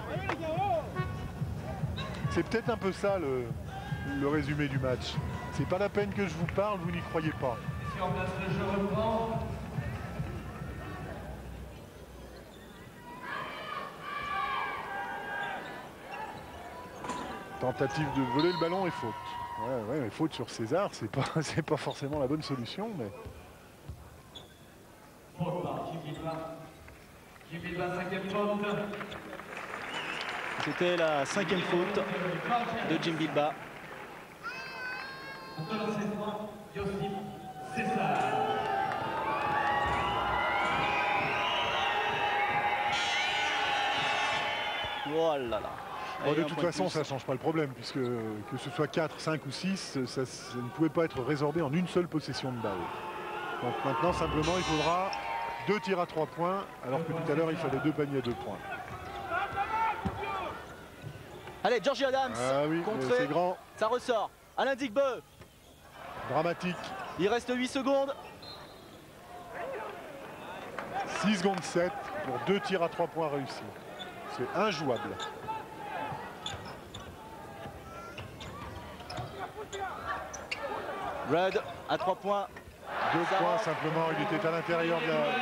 C'est peut-être un peu ça le, le résumé du match. C'est pas la peine que je vous parle, vous n'y croyez pas. Si on place le jeu reprend. Tentative de voler le ballon et faute. Ouais, ouais, mais faute sur César, c'est pas, c'est pas forcément la bonne solution, mais Faute par Jim Bilbao. Jim Bilbao, cinquième faute. C'était la cinquième faute de Jim Bilbao. Pour te lancer point, Josip César. Oh là là. bon, Et de un toute point de façon plus. ça ne change pas le problème, puisque que ce soit quatre, cinq ou six, ça, ça ne pouvait pas être résorbé en une seule possession de balle. Donc maintenant simplement il faudra deux tirs à trois points, alors que tout à l'heure il fallait deux paniers à deux points. Allez, Georgie Adams. Ah oui, contré. c'est grand, Ça ressort. Alain Digbo. dramatique. Il reste huit secondes. six secondes sept pour deux tirs à trois points réussis. C'est injouable. Red à trois points. Deux Ça points rentre. simplement, il était à l'intérieur de la...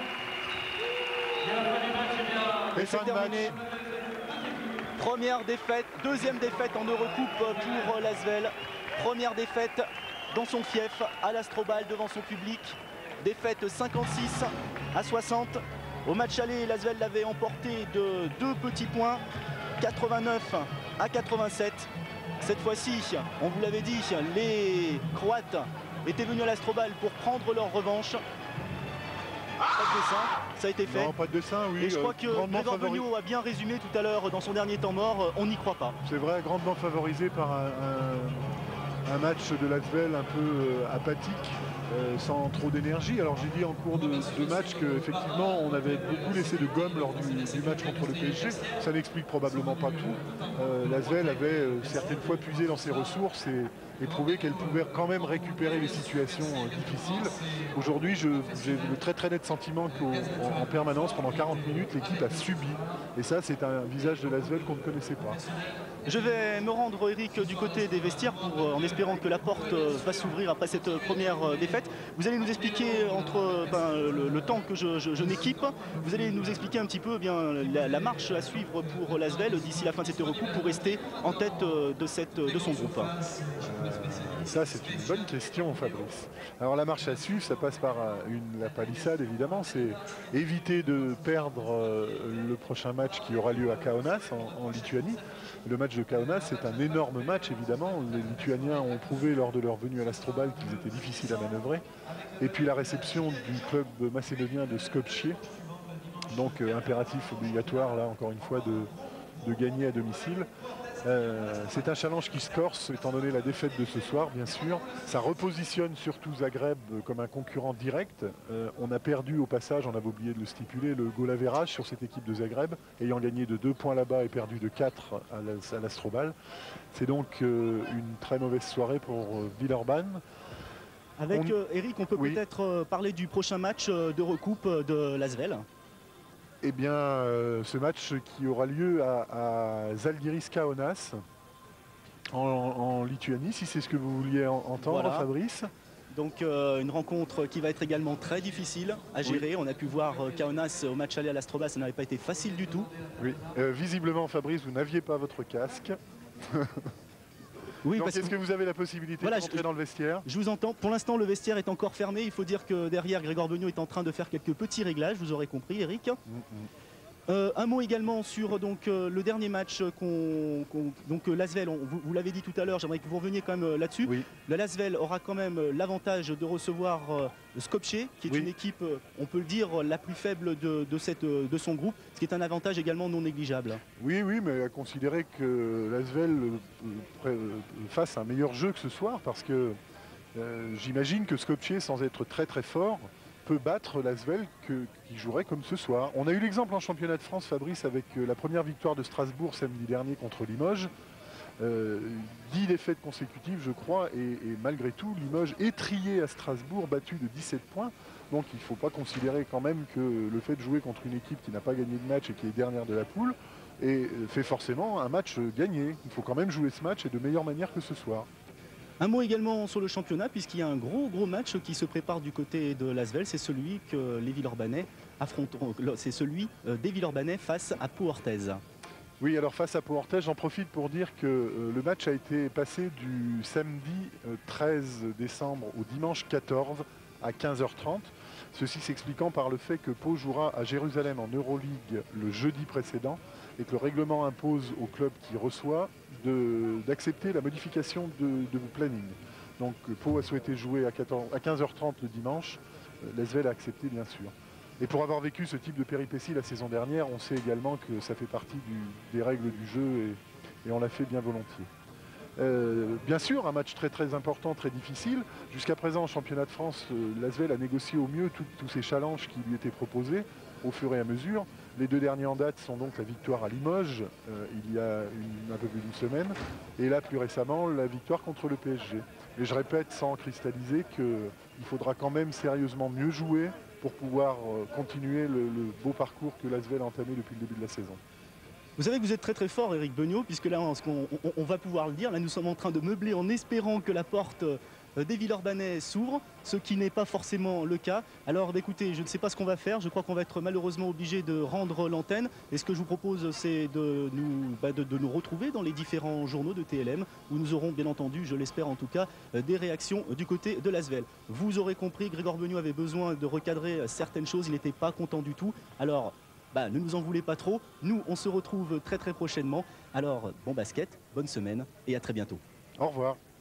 Et C'est fin de match. terminé. Première défaite, deuxième défaite en Eurocoupe pour l'Asvel. Première défaite dans son fief à l'Astrobal devant son public. Défaite cinquante-six à soixante. Au match aller, l'Asvel l'avait emporté de deux petits points, quatre-vingt-neuf à quatre-vingt-sept. Cette fois-ci, on vous l'avait dit, les Croates étaient venus à l'Astrobal pour prendre leur revanche. Pas de dessin, ça a été fait. Non, pas de dessin, oui. Et je crois euh, que grandement Grégoire favori- Beugnot a bien résumé tout à l'heure dans son dernier temps mort, euh, on n'y croit pas. C'est vrai, grandement favorisé par un, un- un match de l'Asvel un peu euh, apathique, euh, sans trop d'énergie. Alors j'ai dit en cours de, de match qu'effectivement on avait beaucoup laissé de gomme lors du, du match contre le P S G. Ça n'explique probablement pas tout. Euh, L'Asvel avait euh, certaines fois puisé dans ses ressources et, et prouvé qu'elle pouvait quand même récupérer les situations euh, difficiles. Aujourd'hui, je- j'ai le très très net sentiment qu'en en permanence, pendant quarante minutes, l'équipe a subi. Et ça, c'est un visage de l'Asvel qu'on ne connaissait pas. Je vais me rendre, Eric, du côté des vestiaires pour, en espérant que la porte va s'ouvrir après cette première défaite. Vous allez nous expliquer entre ben, le, le temps que je, je, je m'équipe, vous allez nous expliquer un petit peu eh bien, la, la marche à suivre pour l'Asvel d'ici la fin de cette Eurocoupe pour rester en tête de, cette, de son groupe. Euh, ça c'est une bonne question, Fabrice. Alors la marche à suivre, ça passe par une, la palissade évidemment, c'est éviter de perdre euh, le prochain match qui aura lieu à Kaunas en, en Lituanie. Le match de Kaunas, c'est un énorme match évidemment. Les Lituaniens ont prouvé lors de leur venue à l'Astrobal qu'ils étaient difficiles à manœuvrer. Et puis la réception du club macédonien de Skopje. Donc euh, impératif obligatoire là encore une fois de, de gagner à domicile. Euh, c'est un challenge qui se corse étant donné la défaite de ce soir bien sûr. Ça repositionne surtout Zagreb comme un concurrent direct. Euh, on a perdu au passage, on avait oublié de le stipuler, le goal average sur cette équipe de Zagreb, ayant gagné de deux points là-bas et perdu de quatre à l'Astrobal. C'est donc euh, une très mauvaise soirée pour euh, Villeurbanne. Avec on... euh, Eric, on peut oui. peut-être euh, parler du prochain match euh, de recoupe de l'Asvel. Eh bien, euh, ce match qui aura lieu à, à Žalgiris Kaunas en, en Lituanie, si c'est ce que vous vouliez en, entendre, voilà. Fabrice. Donc euh, une rencontre qui va être également très difficile à gérer. Oui. On a pu voir euh, Kaunas au match aller à l'Astrobal, ça n'avait pas été facile du tout. Oui, euh, visiblement Fabrice, vous n'aviez pas votre casque. Oui, donc est-ce que... que vous avez la possibilité voilà, de rentrer je, dans le vestiaire? Je vous entends. Pour l'instant, le vestiaire est encore fermé. Il faut dire que derrière, Grégor Beugnot est en train de faire quelques petits réglages. Vous aurez compris, Eric. Mm-hmm. Euh, un mot également sur donc, euh, le dernier match qu'on, qu'on, donc euh, l'Asvel, vous, vous l'avez dit tout à l'heure, j'aimerais que vous reveniez quand même euh, là-dessus. Oui. L'Asvel aura quand même euh, l'avantage de recevoir euh, Skopje, qui est oui. une équipe, euh, on peut le dire, la plus faible de, de, cette, euh, de son groupe, ce qui est un avantage également non négligeable. Oui, oui, mais à considérer que l'Asvel euh, fasse un meilleur jeu que ce soir, parce que euh, j'imagine que Skopje, sans être très très fort, peut battre l'Asvel qui jouerait comme ce soir. On a eu l'exemple en championnat de France, Fabrice, avec euh, la première victoire de Strasbourg samedi dernier contre Limoges. Euh, dix défaites consécutives, je crois, et, et malgré tout, Limoges étrié à Strasbourg, battu de dix-sept points. Donc il ne faut pas considérer quand même que le fait de jouer contre une équipe qui n'a pas gagné de match et qui est dernière de la poule et fait forcément un match gagné. Il faut quand même jouer ce match et de meilleure manière que ce soir. Un mot également sur le championnat, puisqu'il y a un gros gros match qui se prépare du côté de l'Asvel, c'est celui que les Villeurbanais affronteront, c'est celui des Villeurbanais face à Pau Orthez. Oui, alors face à Pau Orthez, j'en profite pour dire que euh, le match a été passé du samedi euh, treize décembre au dimanche quatorze à quinze heures trente. Ceci s'expliquant par le fait que Pau jouera à Jérusalem en Euroleague le jeudi précédent et que le règlement impose au club qui reçoit d'accepter la modification de, de planning. Donc Pau a souhaité jouer à, à quinze heures trente le dimanche, l'Asvel a accepté bien sûr. Et pour avoir vécu ce type de péripéties la saison dernière, on sait également que ça fait partie du, des règles du jeu et, et on l'a fait bien volontiers. Euh, bien sûr, un match très très important, très difficile. Jusqu'à présent, en championnat de France, euh, l'Asvel a négocié au mieux tous ces challenges qui lui étaient proposés au fur et à mesure. Les deux derniers en date sont donc la victoire à Limoges, euh, il y a une, un peu plus d'une semaine, et là plus récemment la victoire contre le P S G. Et je répète sans cristalliser qu'il faudra quand même sérieusement mieux jouer pour pouvoir euh, continuer le, le beau parcours que l'Asvel a entamé depuis le début de la saison. Vous savez que vous êtes très très fort, Eric Beugnot, puisque là on, on, on va pouvoir le dire, là nous sommes en train de meubler en espérant que la porte des Villeurbanais s'ouvre, ce qui n'est pas forcément le cas. Alors bah, écoutez, je ne sais pas ce qu'on va faire, je crois qu'on va être malheureusement obligé de rendre l'antenne. Et ce que je vous propose, c'est de nous, bah, de, de nous retrouver dans les différents journaux de T L M, où nous aurons bien entendu, je l'espère en tout cas, des réactions du côté de l'Asvel. Vous aurez compris, Grégor Beugnot avait besoin de recadrer certaines choses, il n'était pas content du tout. Alors, bah, ne nous en voulez pas trop, nous on se retrouve très très prochainement. Alors, bon basket, bonne semaine et à très bientôt. Au revoir.